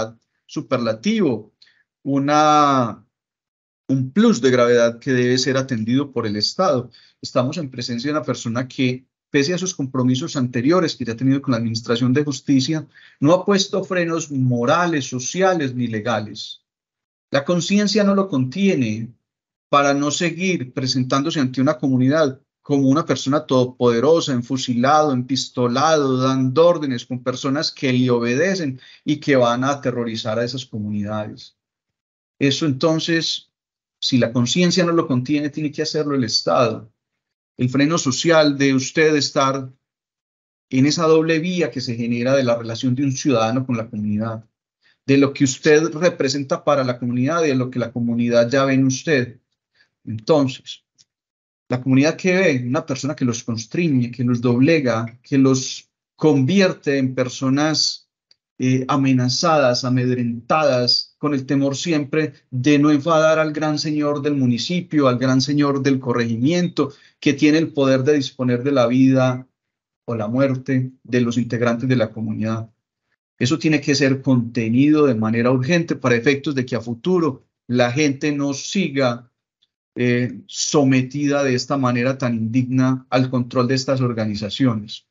superlativo, una, un plus de gravedad que debe ser atendido por el Estado. Estamos en presencia de una persona que, pese a sus compromisos anteriores que ya ha tenido con la Administración de Justicia, no ha puesto frenos morales, sociales ni legales. La conciencia no lo contiene para no seguir presentándose ante una comunidad como una persona todopoderosa, enfusilado, empistolado, dando órdenes con personas que le obedecen y que van a aterrorizar a esas comunidades. Eso entonces, si la conciencia no lo contiene, tiene que hacerlo el Estado. El freno social de usted estar en esa doble vía que se genera de la relación de un ciudadano con la comunidad, de lo que usted representa para la comunidad y de lo que la comunidad ya ve en usted. Entonces, la comunidad que ve, una persona que los constriñe, que los doblega, que los convierte en personas eh, amenazadas, amedrentadas, con el temor siempre de no enfadar al gran señor del municipio, al gran señor del corregimiento, que tiene el poder de disponer de la vida o la muerte de los integrantes de la comunidad. Eso tiene que ser contenido de manera urgente para efectos de que a futuro la gente no siga Eh, sometida de esta manera tan indigna al control de estas organizaciones.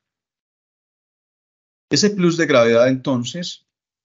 Ese plus de gravedad entonces,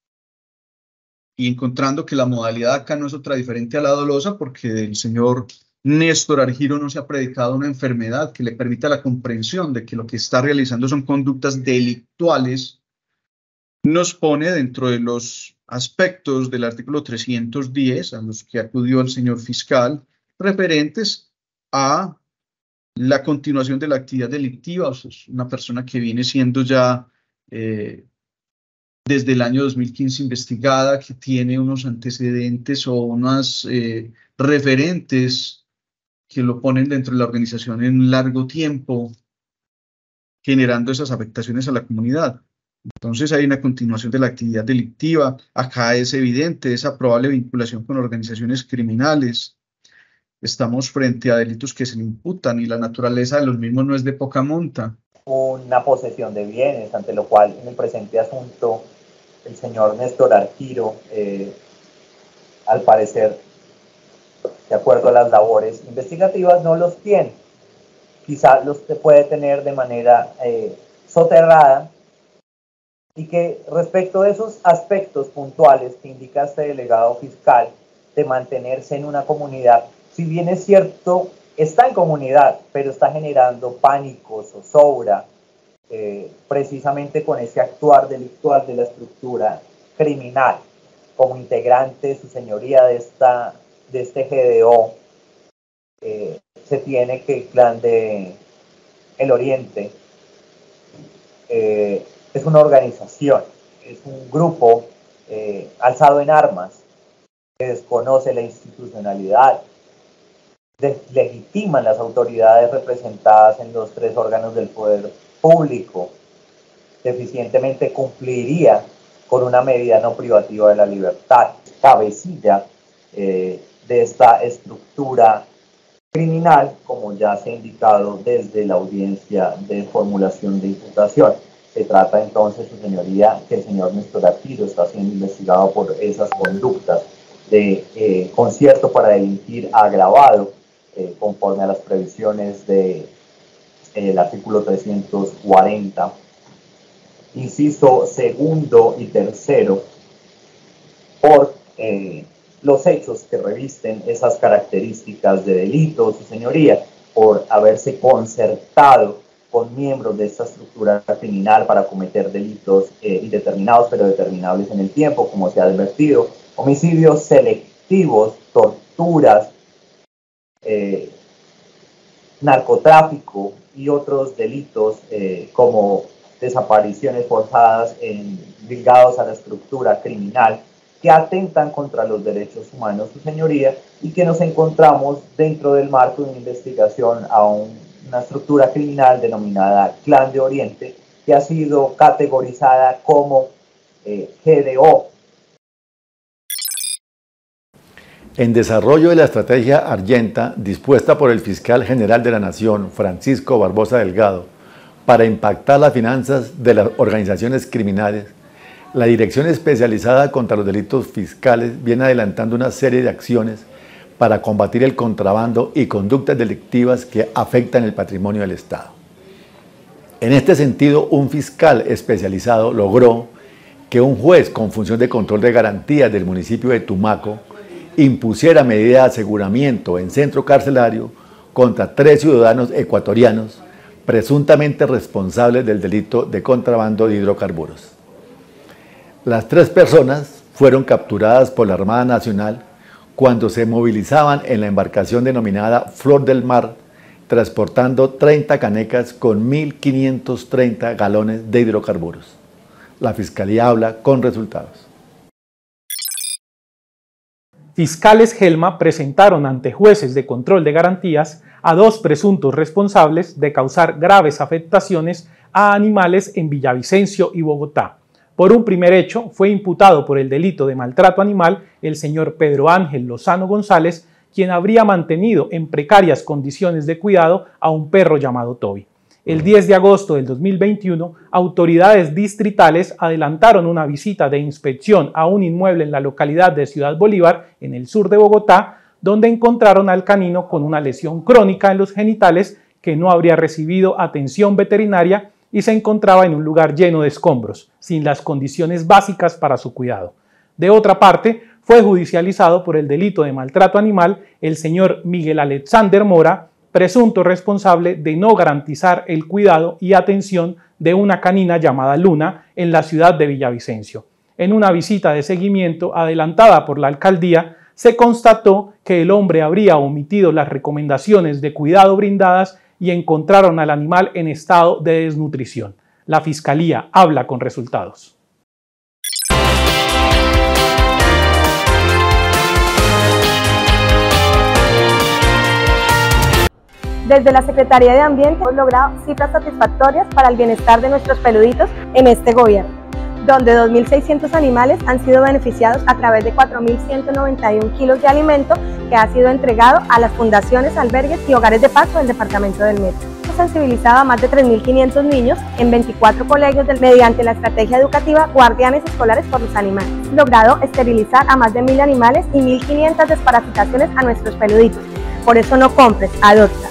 y encontrando que la modalidad acá no es otra diferente a la dolosa, porque el señor Néstor Argiro no se ha predicado una enfermedad que le permita la comprensión de que lo que está realizando son conductas delictuales, nos pone dentro de los aspectos del artículo trescientos diez a los que acudió el señor fiscal, referentes a la continuación de la actividad delictiva. O sea, es una persona que viene siendo ya eh, desde el año dos mil quince investigada, que tiene unos antecedentes o unas eh, referentes que lo ponen dentro de la organización en largo tiempo, generando esas afectaciones a la comunidad. Entonces hay una continuación de la actividad delictiva. Acá es evidente esa probable vinculación con organizaciones criminales. Estamos frente a delitos que se le imputan y la naturaleza de los mismos no es de poca monta. Una posesión de bienes, ante lo cual en el presente asunto el señor Néstor Argiro, eh, al parecer, de acuerdo a las labores investigativas, no los tiene. Quizá los puede tener de manera eh, soterrada, y que respecto de esos aspectos puntuales que indica este delegado fiscal de mantenerse en una comunidad, si bien es cierto, está en comunidad, pero está generando pánico, zozobra, eh, precisamente con ese actuar delictual de la estructura criminal. Como integrante, su señoría, de, esta, de este G D O, eh, se tiene que el Clan de El Oriente eh, es una organización, es un grupo eh, alzado en armas, que desconoce la institucionalidad, legitiman las autoridades representadas en los tres órganos del poder público, deficientemente cumpliría con una medida no privativa de la libertad, cabecilla eh, de esta estructura criminal, como ya se ha indicado desde la audiencia de formulación de imputación. Se trata entonces, su señoría, que el señor Néstor Argiro está siendo investigado por esas conductas de eh, concierto para delinquir agravado, Eh, conforme a las previsiones del de, eh, artículo trescientos cuarenta, inciso segundo y tercero, por eh, los hechos que revisten esas características de delito, su señoría, por haberse concertado con miembros de esta estructura criminal para cometer delitos eh, indeterminados pero determinables en el tiempo, como se ha advertido, homicidios selectivos, torturas, Eh, narcotráfico y otros delitos eh, como desapariciones forzadas en, ligados a la estructura criminal, que atentan contra los derechos humanos, su señoría, y que nos encontramos dentro del marco de una investigación a un, una estructura criminal denominada Clan de Oriente, que ha sido categorizada como eh, G D O. En desarrollo de la estrategia Argenta, dispuesta por el fiscal general de la Nación, Francisco Barbosa Delgado, para impactar las finanzas de las organizaciones criminales, La Dirección Especializada contra los Delitos Fiscales viene adelantando una serie de acciones para combatir el contrabando y conductas delictivas que afectan el patrimonio del Estado. En este sentido, un fiscal especializado logró que un juez con función de control de garantías del municipio de Tumaco impusiera medida de aseguramiento en centro carcelario contra tres ciudadanos ecuatorianos presuntamente responsables del delito de contrabando de hidrocarburos. Las tres personas fueron capturadas por la Armada Nacional cuando se movilizaban en la embarcación denominada Flor del Mar, transportando treinta canecas con mil quinientos treinta galones de hidrocarburos. La Fiscalía habla con resultados. Fiscales Gelma presentaron ante jueces de control de garantías a dos presuntos responsables de causar graves afectaciones a animales en Villavicencio y Bogotá. Por un primer hecho, fue imputado por el delito de maltrato animal el señor Pedro Ángel Lozano González, quien habría mantenido en precarias condiciones de cuidado a un perro llamado Toby. El diez de agosto del dos mil veintiuno, autoridades distritales adelantaron una visita de inspección a un inmueble en la localidad de Ciudad Bolívar, en el sur de Bogotá, donde encontraron al canino con una lesión crónica en los genitales que no habría recibido atención veterinaria y se encontraba en un lugar lleno de escombros, sin las condiciones básicas para su cuidado. De otra parte, fue judicializado por el delito de maltrato animal el señor Miguel Alexander Mora, presunto responsable de no garantizar el cuidado y atención de una canina llamada Luna en la ciudad de Villavicencio. En una visita de seguimiento adelantada por la alcaldía, se constató que el hombre habría omitido las recomendaciones de cuidado brindadas y encontraron al animal en estado de desnutrición. La Fiscalía habla con resultados. Desde la Secretaría de Ambiente hemos logrado cifras satisfactorias para el bienestar de nuestros peluditos en este gobierno, donde dos mil seiscientos animales han sido beneficiados a través de cuatro mil ciento noventa y uno kilos de alimento que ha sido entregado a las fundaciones, albergues y hogares de paso del departamento del Meta. Hemos sensibilizado a más de tres mil quinientos niños en veinticuatro colegios del, mediante la estrategia educativa Guardianes Escolares por los Animales. Hemos logrado esterilizar a más de mil animales y mil quinientas desparasitaciones a nuestros peluditos. Por eso no compres, adopta.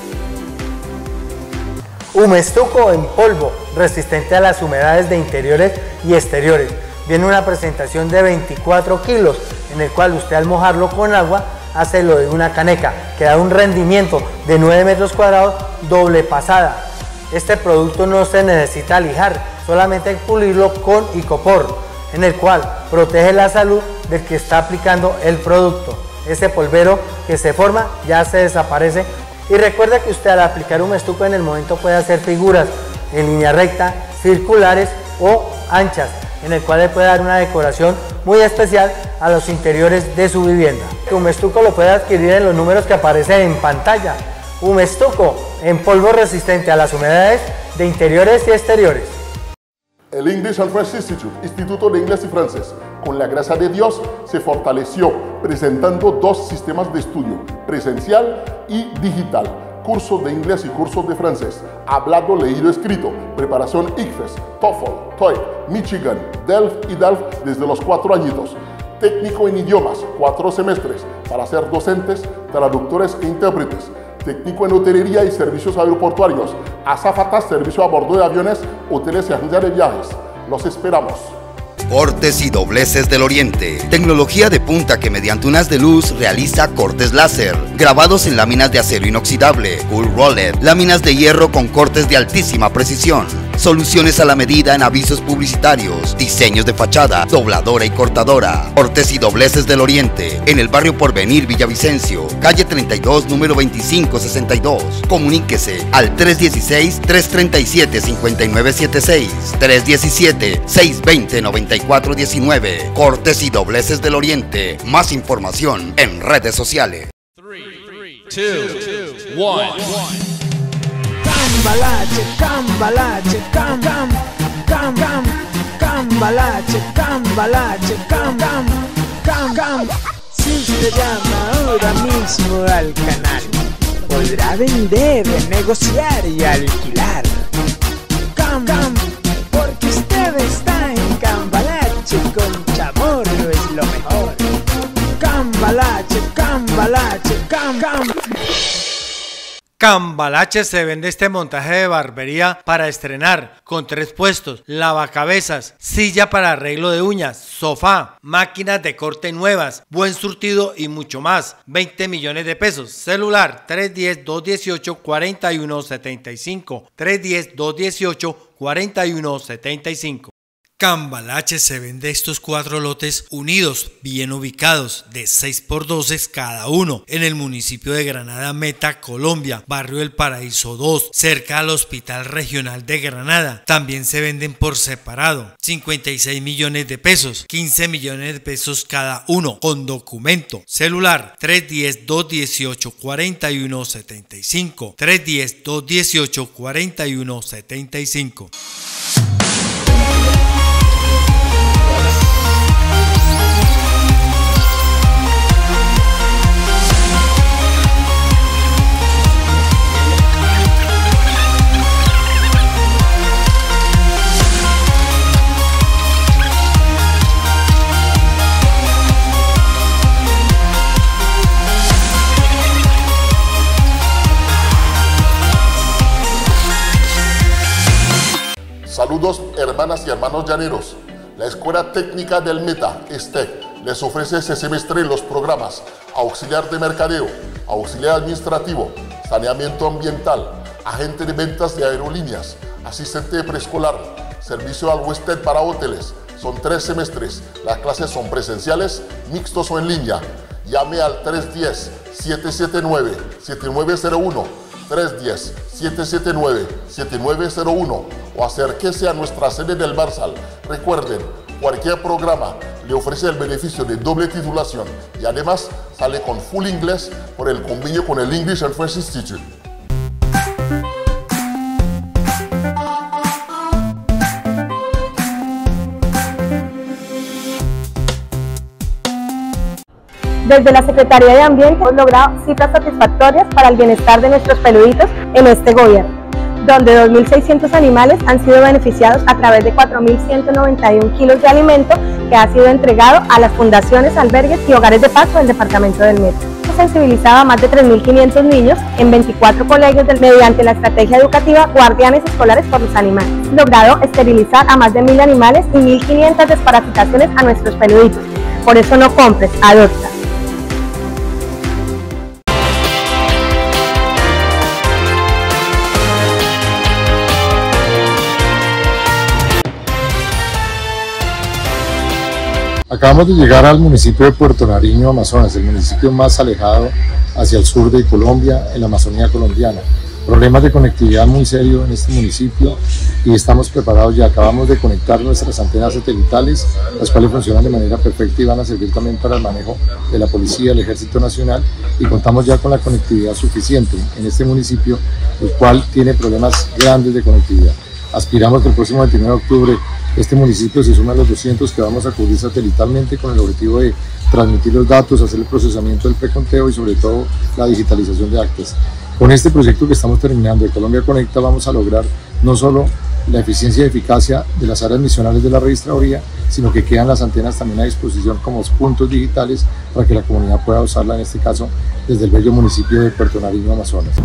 Humestuco en polvo, resistente a las humedades de interiores y exteriores. Viene una presentación de veinticuatro kilos, en el cual usted al mojarlo con agua hace lo de una caneca, que da un rendimiento de nueve metros cuadrados doble pasada. Este producto no se necesita lijar, solamente hay que pulirlo con icopor, en el cual protege la salud del que está aplicando el producto. Ese polvero que se forma ya se desaparece. Y recuerda que usted al aplicar un estuco en el momento puede hacer figuras en línea recta, circulares o anchas, en el cual le puede dar una decoración muy especial a los interiores de su vivienda. Humestuco lo puede adquirir en los números que aparecen en pantalla. Humestuco en polvo resistente a las humedades de interiores y exteriores. El English and French Institute, Instituto de Inglés y Francés, con la gracia de Dios, se fortaleció presentando dos sistemas de estudio, presencial y digital, cursos de inglés y cursos de francés, hablado, leído, escrito, preparación I C F E S, TOEFL, TOEIC, Michigan, Delft y Delft desde los cuatro añitos, técnico en idiomas, cuatro semestres, para ser docentes, traductores e intérpretes, técnico en hotelería y servicios aeroportuarios, azafatas, servicio a bordo de aviones, hoteles y agencias de viajes. Los esperamos. Cortes y dobleces del Oriente. Tecnología de punta que mediante un haz de luz realiza cortes láser. Grabados en láminas de acero inoxidable. Cool Roller. Láminas de hierro con cortes de altísima precisión. Soluciones a la medida en avisos publicitarios. Diseños de fachada. Dobladora y cortadora. Cortes y dobleces del Oriente. En el barrio Porvenir, Villavicencio. Calle treinta y dos, número veinticinco sesenta y dos. Comuníquese al tres uno seis, tres tres siete, cinco nueve siete seis. tres uno siete, seis dos cero, nueve cuatro uno nueve. Cortes y dobleces del Oriente. Más información en redes sociales. Two, one. Cambalache, cambalache, cam, cam, cam, cam, cambalache, cambalache, cam, cam, cam, cam. Si usted llama ahora mismo al canal, podrá vender, negociar y alquilar. Cam, cam, porque usted está en Cambalache, Cambalache, cam, cam. Cambalache se vende este montaje de barbería para estrenar, con tres puestos, lavacabezas, silla para arreglo de uñas, sofá, máquinas de corte nuevas, buen surtido y mucho más. veinte millones de pesos. Celular tres uno cero, dos uno ocho, cuatro uno siete cinco, tres uno cero, dos uno ocho, cuatro uno siete cinco. Cambalache se vende estos cuatro lotes unidos, bien ubicados, de seis por doce cada uno, en el municipio de Granada Meta, Colombia, barrio El Paraíso dos, cerca al Hospital Regional de Granada. También se venden por separado, cincuenta y seis millones de pesos, quince millones de pesos cada uno, con documento. Celular tres uno cero, dos uno ocho, cuatro uno siete cinco, tres uno cero, dos uno ocho, cuatro uno siete cinco. Saludos hermanas y hermanos llaneros. La Escuela Técnica del Meta, ESTEC, les ofrece este semestre los programas Auxiliar de Mercadeo, Auxiliar Administrativo, Saneamiento Ambiental, Agente de Ventas de Aerolíneas, Asistente de Preescolar, Servicio al Huésped para Hoteles. Son tres semestres. Las clases son presenciales, mixtos o en línea. Llame al tres uno cero, siete siete nueve, siete nueve cero uno, tres uno cero, siete siete nueve, siete nueve cero uno o acérquese a nuestra sede del Marsal. Recuerden, cualquier programa le ofrece el beneficio de doble titulación y además sale con full inglés por el convenio con el English and French Institute. Desde la Secretaría de Ambiente hemos logrado cifras satisfactorias para el bienestar de nuestros peluditos en este gobierno, donde dos mil seiscientos animales han sido beneficiados a través de cuatro mil ciento noventa y uno kilos de alimento que ha sido entregado a las fundaciones, albergues y hogares de paso del departamento del Meta. Hemos sensibilizado a más de tres mil quinientos niños en veinticuatro colegios del, mediante la estrategia educativa Guardianes Escolares por los Animales. Hemos logrado esterilizar a más de mil animales y mil quinientas desparasitaciones a nuestros peluditos. Por eso no compres, adopta. Acabamos de llegar al municipio de Puerto Nariño, Amazonas, el municipio más alejado hacia el sur de Colombia, en la Amazonía colombiana. Problemas de conectividad muy serios en este municipio y estamos preparados ya. Acabamos de conectar nuestras antenas satelitales, las cuales funcionan de manera perfecta y van a servir también para el manejo de la Policía, el Ejército Nacional, y contamos ya con la conectividad suficiente en este municipio, el cual tiene problemas grandes de conectividad. Aspiramos que el próximo veintinueve de octubre este municipio se suma a los doscientos que vamos a cubrir satelitalmente con el objetivo de transmitir los datos, hacer el procesamiento del preconteo y sobre todo la digitalización de actas. Con este proyecto que estamos terminando de Colombia Conecta vamos a lograr no solo la eficiencia y eficacia de las áreas misionales de la registraduría, sino que quedan las antenas también a disposición como puntos digitales para que la comunidad pueda usarla, en este caso desde el bello municipio de Puerto Nariño, Amazonas.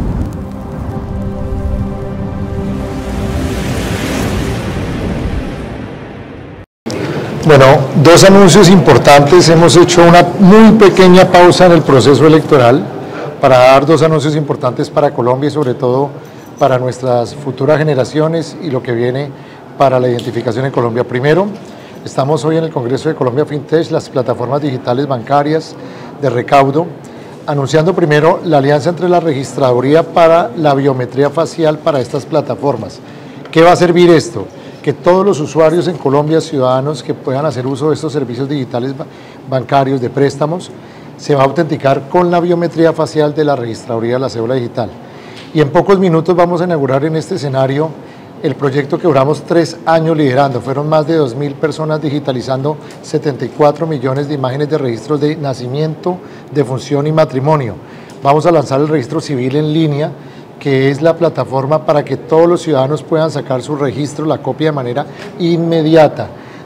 Bueno, dos anuncios importantes. Hemos hecho una muy pequeña pausa en el proceso electoral para dar dos anuncios importantes para Colombia y sobre todo para nuestras futuras generaciones y lo que viene para la identificación en Colombia. Primero, estamos hoy en el Congreso de Colombia FinTech, las plataformas digitales bancarias de recaudo, anunciando primero la alianza entre la registraduría para la biometría facial para estas plataformas. ¿Qué va a servir esto? Que todos los usuarios en Colombia, ciudadanos que puedan hacer uso de estos servicios digitales bancarios de préstamos, se va a autenticar con la biometría facial de la registraduría de la cédula digital. Y en pocos minutos vamos a inaugurar en este escenario el proyecto que duramos tres años liderando. Fueron más de dos mil personas digitalizando setenta y cuatro millones de imágenes de registros de nacimiento, defunción y matrimonio. Vamos a lanzar el registro civil en línea, que es la plataforma para que todos los ciudadanos puedan sacar su registro, la copia de manera inmediata.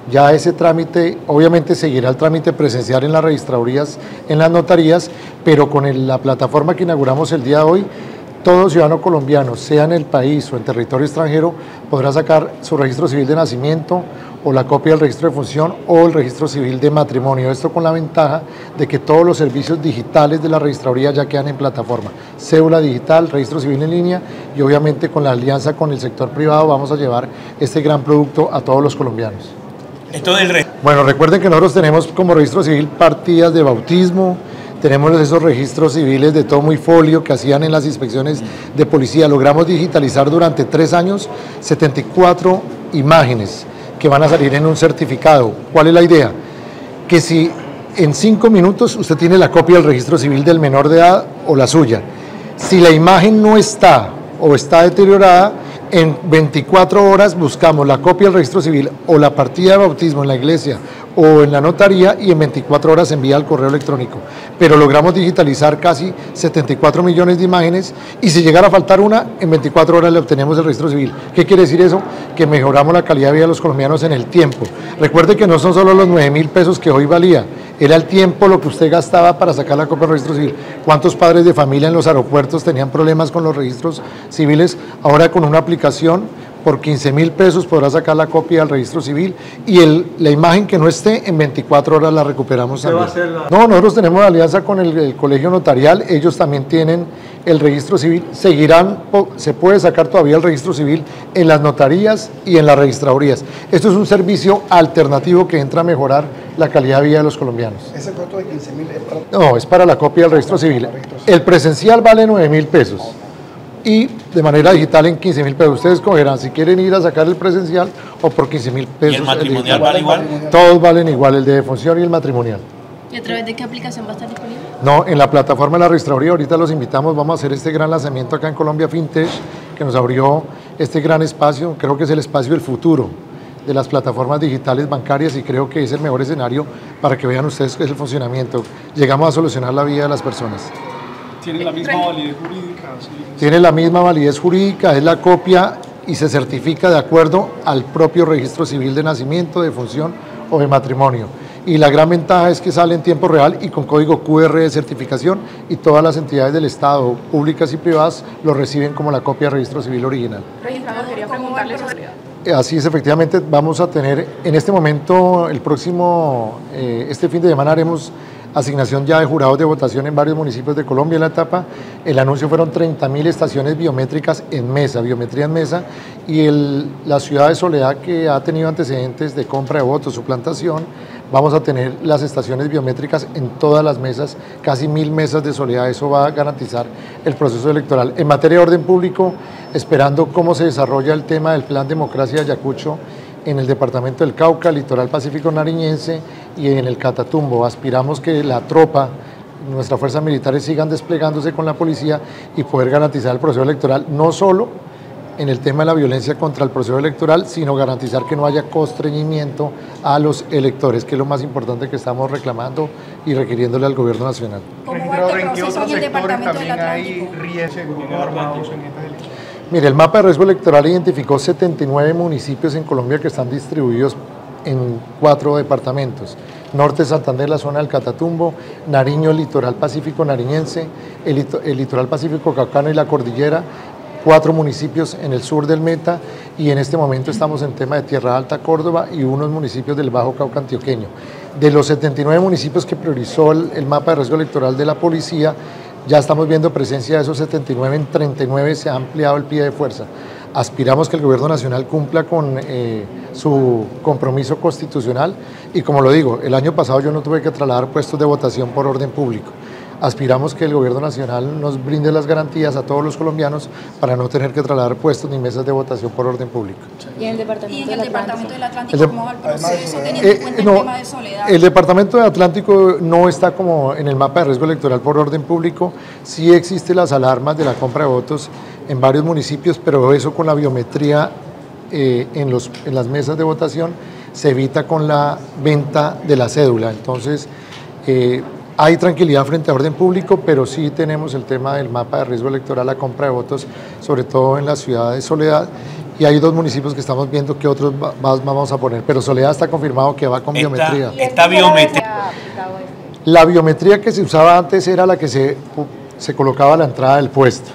Ya ese trámite, obviamente seguirá el trámite presencial en las registradurías, en las notarías, pero con el, la plataforma que inauguramos el día de hoy, todo ciudadano colombiano, sea en el país o en territorio extranjero, podrá sacar su registro civil de nacimiento o la copia del registro de función o el registro civil de matrimonio. Esto con la ventaja de que todos los servicios digitales de la registraduría ya quedan en plataforma. Cédula digital, registro civil en línea y obviamente con la alianza con el sector privado vamos a llevar este gran producto a todos los colombianos. Esto del re- Bueno, recuerden que nosotros tenemos como registro civil partidas de bautismo, tenemos esos registros civiles de tomo y folio que hacían en las inspecciones de policía. Logramos digitalizar durante tres años setenta y cuatro imágenes que van a salir en un certificado. ¿Cuál es la idea? Que si en cinco minutos usted tiene la copia del registro civil del menor de edad o la suya, si la imagen no está o está deteriorada, en veinticuatro horas buscamos la copia del registro civil o la partida de bautismo en la iglesia o en la notaría y en veinticuatro horas se envía al correo electrónico. Pero logramos digitalizar casi setenta y cuatro millones de imágenes y si llegara a faltar una, en veinticuatro horas le obtenemos el registro civil. ¿Qué quiere decir eso? Que mejoramos la calidad de vida de los colombianos en el tiempo. Recuerde que no son solo los nueve mil pesos que hoy valía, era el tiempo lo que usted gastaba para sacar la copia del registro civil. ¿Cuántos padres de familia en los aeropuertos tenían problemas con los registros civiles? Ahora con una aplicación por quince mil pesos podrá sacar la copia del registro civil y el, la imagen que no esté en veinticuatro horas la recuperamos también. La... No, nosotros tenemos alianza con el, el colegio notarial, ellos también tienen el registro civil, seguirán, se puede sacar todavía el registro civil en las notarías y en las registradurías. Esto es un servicio alternativo que entra a mejorar la calidad de vida de los colombianos. ¿Ese costo de quince mil es para...? No, es para la copia del registro civil. El presencial vale nueve mil pesos. Y de manera digital en quince mil pesos. Ustedes escogerán si quieren ir a sacar el presencial o por quince mil pesos. ¿Y el matrimonial vale igual? Todos valen igual, el de defunción y el matrimonial. ¿Y a través de qué aplicación va a estar disponible? No, en la plataforma de la registraduría, ahorita los invitamos, vamos a hacer este gran lanzamiento acá en Colombia Fintech, que nos abrió este gran espacio, creo que es el espacio del futuro de las plataformas digitales bancarias y creo que es el mejor escenario para que vean ustedes qué es el funcionamiento. Llegamos a solucionar la vida de las personas. ¿Tiene la misma validez jurídica? Sí. Tiene la misma validez jurídica, es la copia y se certifica de acuerdo al propio registro civil de nacimiento, de función o de matrimonio. Y la gran ventaja es que sale en tiempo real y con código Q R de certificación y todas las entidades del Estado, públicas y privadas, lo reciben como la copia de registro civil original. Registrado, quería preguntarle sobre... Así es, efectivamente, vamos a tener en este momento, el próximo, eh, este fin de semana haremos asignación ya de jurados de votación en varios municipios de Colombia en la etapa. El anuncio fueron treinta mil estaciones biométricas en mesa, biometría en mesa, y el, la ciudad de Soledad, que ha tenido antecedentes de compra de votos, suplantación, vamos a tener las estaciones biométricas en todas las mesas, casi mil mesas de Soledad. Eso va a garantizar el proceso electoral. En materia de orden público, esperando cómo se desarrolla el tema del Plan Democracia de Ayacucho en el departamento del Cauca, Litoral Pacífico Nariñense y en el Catatumbo. Aspiramos que la tropa, nuestras fuerzas militares sigan desplegándose con la policía y poder garantizar el proceso electoral, no solo en el tema de la violencia contra el proceso electoral, sino garantizar que no haya constreñimiento a los electores, que es lo más importante que estamos reclamando y requiriéndole al gobierno nacional. ¿Cómo va este proceso en el departamento del Atlántico? Mire, el mapa de riesgo electoral identificó setenta y nueve municipios en Colombia que están distribuidos en cuatro departamentos. Norte Santander, la zona del Catatumbo, Nariño, el litoral pacífico nariñense, el, el litoral pacífico caucano y la cordillera, cuatro municipios en el sur del Meta y en este momento estamos en tema de Tierra Alta, Córdoba y unos municipios del Bajo Cauca antioqueño. De los setenta y nueve municipios que priorizó el, el mapa de riesgo electoral de la policía, ya estamos viendo presencia de esos setenta y nueve, en treinta y nueve se ha ampliado el pie de fuerza. Aspiramos que el gobierno nacional cumpla con eh, su compromiso constitucional y como lo digo, el año pasado yo no tuve que trasladar puestos de votación por orden público. Aspiramos que el gobierno nacional nos brinde las garantías a todos los colombianos para no tener que trasladar puestos ni mesas de votación por orden público. ¿Y en el departamento, ¿Y en el del, departamento Atlántico, del Atlántico cómo va el proceso, teniendo eh, en cuenta no, el tema de Soledad? El departamento del Atlántico no está como en el mapa de riesgo electoral por orden público, sí existen las alarmas de la compra de votos en varios municipios, pero eso con la biometría eh, en, los, en las mesas de votación se evita con la venta de la cédula. Entonces, eh, hay tranquilidad frente a orden público, pero sí tenemos el tema del mapa de riesgo electoral, la compra de votos, sobre todo en la ciudad de Soledad, y hay dos municipios que estamos viendo que otros más vamos a poner, pero Soledad está confirmado que va con esta, biometría. Esta biometría. La biometría que se usaba antes era la que se, se colocaba a la entrada del puesto,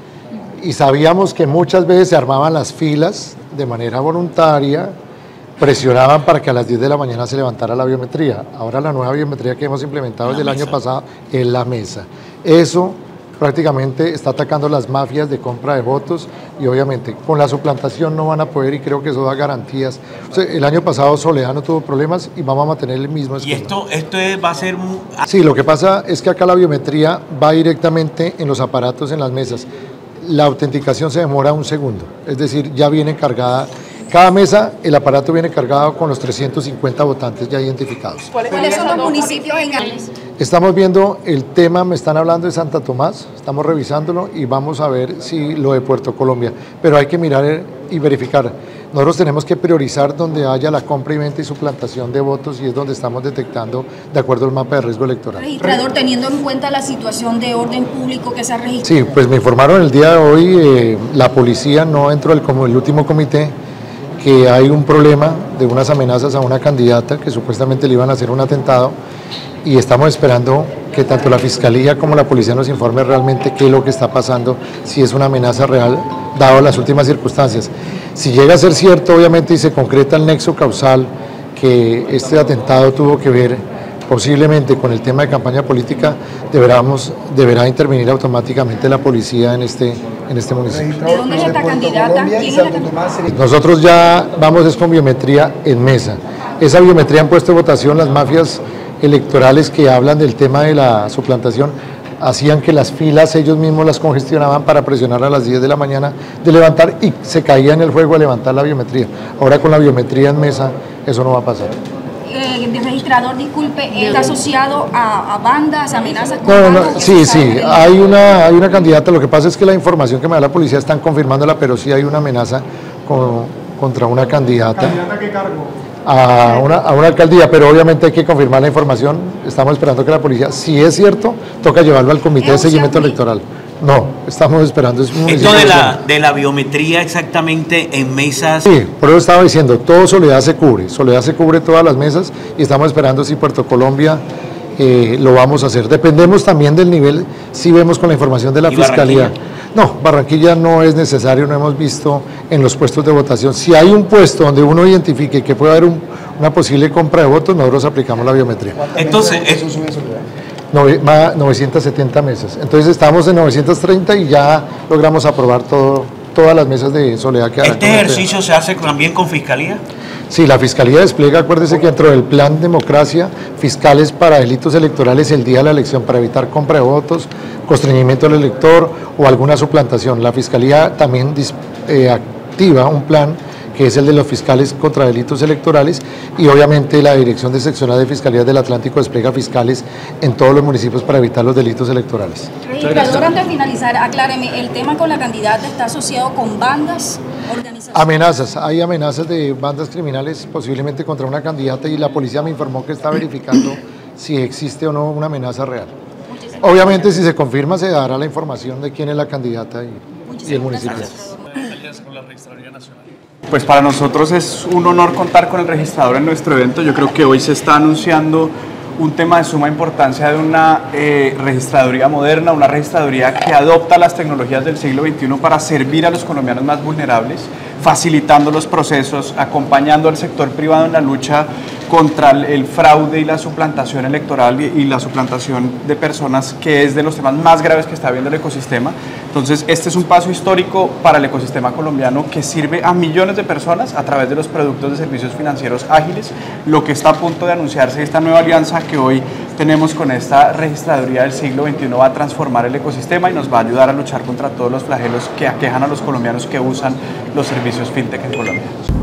y sabíamos que muchas veces se armaban las filas de manera voluntaria, presionaban para que a las diez de la mañana se levantara la biometría. Ahora la nueva biometría que hemos implementado desde el año pasado es la mesa. Eso prácticamente está atacando las mafias de compra de votos, y obviamente con la suplantación no van a poder, y creo que eso da garantías. O sea, el año pasado Soledad no tuvo problemas y vamos a mantener el mismo esquema. Y esto, esto es, va a ser... Muy... Sí, lo que pasa es que acá la biometría va directamente en los aparatos, en las mesas. La autenticación se demora un segundo, es decir, ya viene cargada. Cada mesa, el aparato viene cargado con los trescientos cincuenta votantes ya identificados. ¿Cuáles son los municipios en Ángeles? Estamos viendo el tema, me están hablando de Santa Tomás, estamos revisándolo y vamos a ver si lo de Puerto Colombia, pero hay que mirar y verificar. Nosotros tenemos que priorizar donde haya la compra y venta y suplantación de votos, y es donde estamos detectando de acuerdo al mapa de riesgo electoral. Registrador, teniendo en cuenta la situación de orden público que se ha registrado. Sí, pues me informaron el día de hoy, eh, la policía no entró el, como el último comité, que hay un problema de unas amenazas a una candidata que supuestamente le iban a hacer un atentado, y estamos esperando que tanto la Fiscalía como la Policía nos informe realmente qué es lo que está pasando, si es una amenaza real, dado las últimas circunstancias. Si llega a ser cierto, obviamente, y se concreta el nexo causal que este atentado tuvo que ver posiblemente con el tema de campaña política, deberamos, deberá intervenir automáticamente la policía en este, en este municipio. ¿De dónde es esta candidata? ¿Quién es la candidata? Nosotros ya vamos es con biometría en mesa. Esa biometría han puesto en votación las mafias electorales que hablan del tema de la suplantación, hacían que las filas ellos mismos las congestionaban para presionar a las diez de la mañana de levantar, y se caía en el juego a levantar la biometría. Ahora con la biometría en mesa eso no va a pasar. Eh, el registrador, disculpe, ¿está asociado a, a bandas, amenazas? Con no, no, bandas, no, sí, sí, hay una, hay una candidata, lo que pasa es que la información que me da la policía están confirmándola, pero sí hay una amenaza con, contra una candidata. ¿Candidata qué cargo? A una, a una alcaldía, pero obviamente hay que confirmar la información. Estamos esperando que la policía, si es cierto, toca llevarlo al comité de seguimiento electoral. No, estamos esperando. Es Esto de la, de la biometría exactamente en mesas. Sí, por eso estaba diciendo, todo Soledad se cubre, Soledad se cubre todas las mesas, y estamos esperando si Puerto Colombia eh, lo vamos a hacer. Dependemos también del nivel, si vemos con la información de la Fiscalía. Barranquilla? No, Barranquilla no es necesario, no hemos visto en los puestos de votación. Si hay un puesto donde uno identifique que puede haber un, una posible compra de votos, nosotros aplicamos la biometría. Entonces, eso sube Soledad. novecientas setenta mesas. Entonces estamos en novecientas treinta y ya logramos aprobar todo, todas las mesas de Soledad que ¿Este ejercicio se hace también con Fiscalía? Sí, la Fiscalía despliega, acuérdese que dentro del plan Democracia, fiscales para delitos electorales el día de la elección, para evitar compra de votos, constreñimiento del elector o alguna suplantación. La Fiscalía también eh, activa un plan que es el de los fiscales contra delitos electorales, y obviamente la Dirección de Seccional de Fiscalías del Atlántico despliega fiscales en todos los municipios para evitar los delitos electorales. Registrador, antes de finalizar, acláreme, ¿el tema con la candidata está asociado con bandas, organizaciones? Amenazas, hay amenazas de bandas criminales posiblemente contra una candidata, y la policía me informó que está verificando si existe o no una amenaza real. Obviamente si se confirma se dará la información de quién es la candidata y, y el municipio. Pues para nosotros es un honor contar con el registrador en nuestro evento. Yo creo que hoy se está anunciando un tema de suma importancia de una eh, registraduría moderna, una registraduría que adopta las tecnologías del siglo veintiuno para servir a los colombianos más vulnerables, facilitando los procesos, acompañando al sector privado en la lucha contra el fraude y la suplantación electoral y la suplantación de personas, que es de los temas más graves que está viendo el ecosistema. Entonces, este es un paso histórico para el ecosistema colombiano que sirve a millones de personas a través de los productos de servicios financieros ágiles. Lo que está a punto de anunciarse, esta nueva alianza que hoy tenemos con esta registraduría del siglo veintiuno, va a transformar el ecosistema y nos va a ayudar a luchar contra todos los flagelos que aquejan a los colombianos que usan los servicios fintech en Colombia.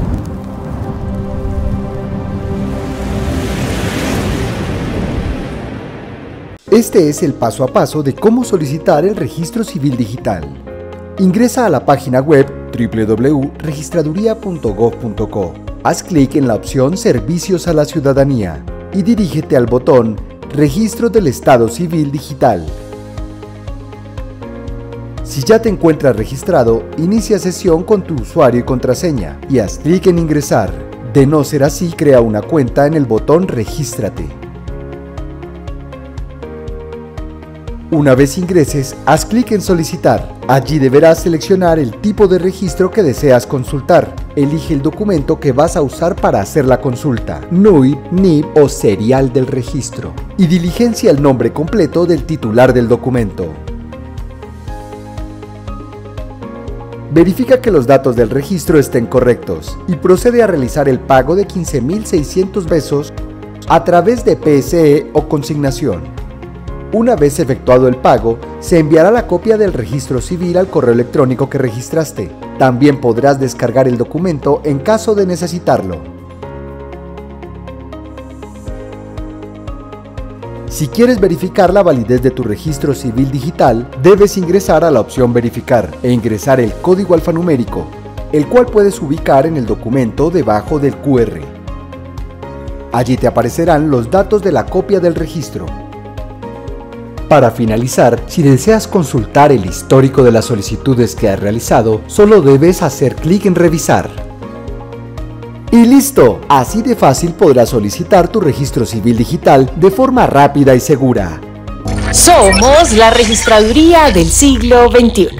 Este es el paso a paso de cómo solicitar el registro civil digital. Ingresa a la página web w w w punto registraduría punto gov punto co. Haz clic en la opción Servicios a la Ciudadanía y dirígete al botón Registro del Estado Civil Digital. Si ya te encuentras registrado, inicia sesión con tu usuario y contraseña y haz clic en ingresar. De no ser así, crea una cuenta en el botón Regístrate. Una vez ingreses, haz clic en Solicitar. Allí deberás seleccionar el tipo de registro que deseas consultar. Elige el documento que vas a usar para hacer la consulta, N U I D, N I B o serial del registro, y diligencia el nombre completo del titular del documento. Verifica que los datos del registro estén correctos y procede a realizar el pago de quince mil seiscientos pesos a través de P S E o consignación. Una vez efectuado el pago, se enviará la copia del registro civil al correo electrónico que registraste. También podrás descargar el documento en caso de necesitarlo. Si quieres verificar la validez de tu registro civil digital, debes ingresar a la opción Verificar e ingresar el código alfanumérico, el cual puedes ubicar en el documento debajo del Q R. Allí te aparecerán los datos de la copia del registro. Para finalizar, si deseas consultar el histórico de las solicitudes que has realizado, solo debes hacer clic en Revisar. ¡Y listo! Así de fácil podrás solicitar tu registro civil digital de forma rápida y segura. Somos la registraduría del siglo veintiuno.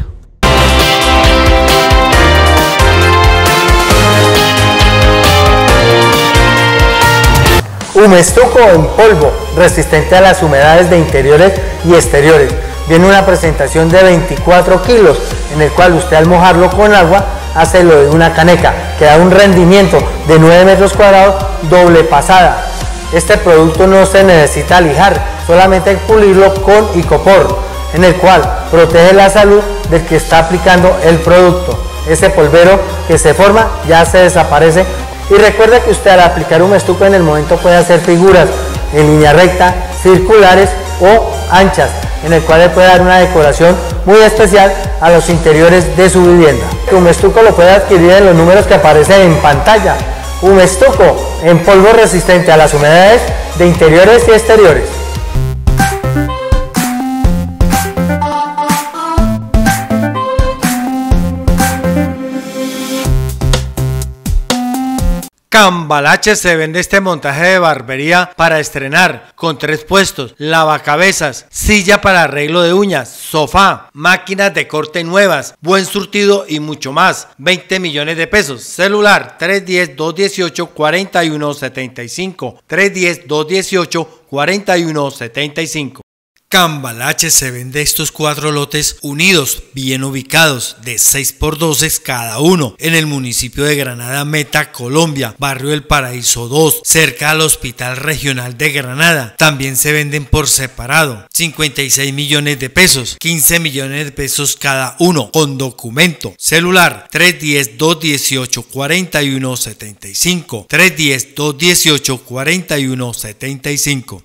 Humestuco en polvo, resistente a las humedades de interiores y exteriores. Viene una presentación de veinticuatro kilos, en el cual usted al mojarlo con agua hace lo de una caneca, que da un rendimiento de nueve metros cuadrados doble pasada. Este producto no se necesita lijar, solamente hay que pulirlo con icopor, en el cual protege la salud del que está aplicando el producto. Ese polvero que se forma ya se desaparece. Y recuerda que usted al aplicar un estuco en el momento puede hacer figuras en línea recta, circulares o anchas, en el cual le puede dar una decoración muy especial a los interiores de su vivienda. Humestuco lo puede adquirir en los números que aparecen en pantalla. Humestuco en polvo resistente a las humedades de interiores y exteriores. Cambalache se vende este montaje de barbería para estrenar, con tres puestos, lavacabezas, silla para arreglo de uñas, sofá, máquinas de corte nuevas, buen surtido y mucho más. veinte millones de pesos. Celular tres uno cero, dos uno ocho, cuatro uno siete cinco, tres uno cero, dos uno ocho, cuatro uno siete cinco. Cambalache se vende estos cuatro lotes unidos, bien ubicados, de seis por doce cada uno, en el municipio de Granada Meta, Colombia, barrio El Paraíso dos, cerca al Hospital Regional de Granada. También se venden por separado, cincuenta y seis millones de pesos, quince millones de pesos cada uno, con documento. Celular tres uno cero, dos uno ocho, cuatro uno siete cinco, tres uno cero, dos uno ocho, cuatro uno siete cinco.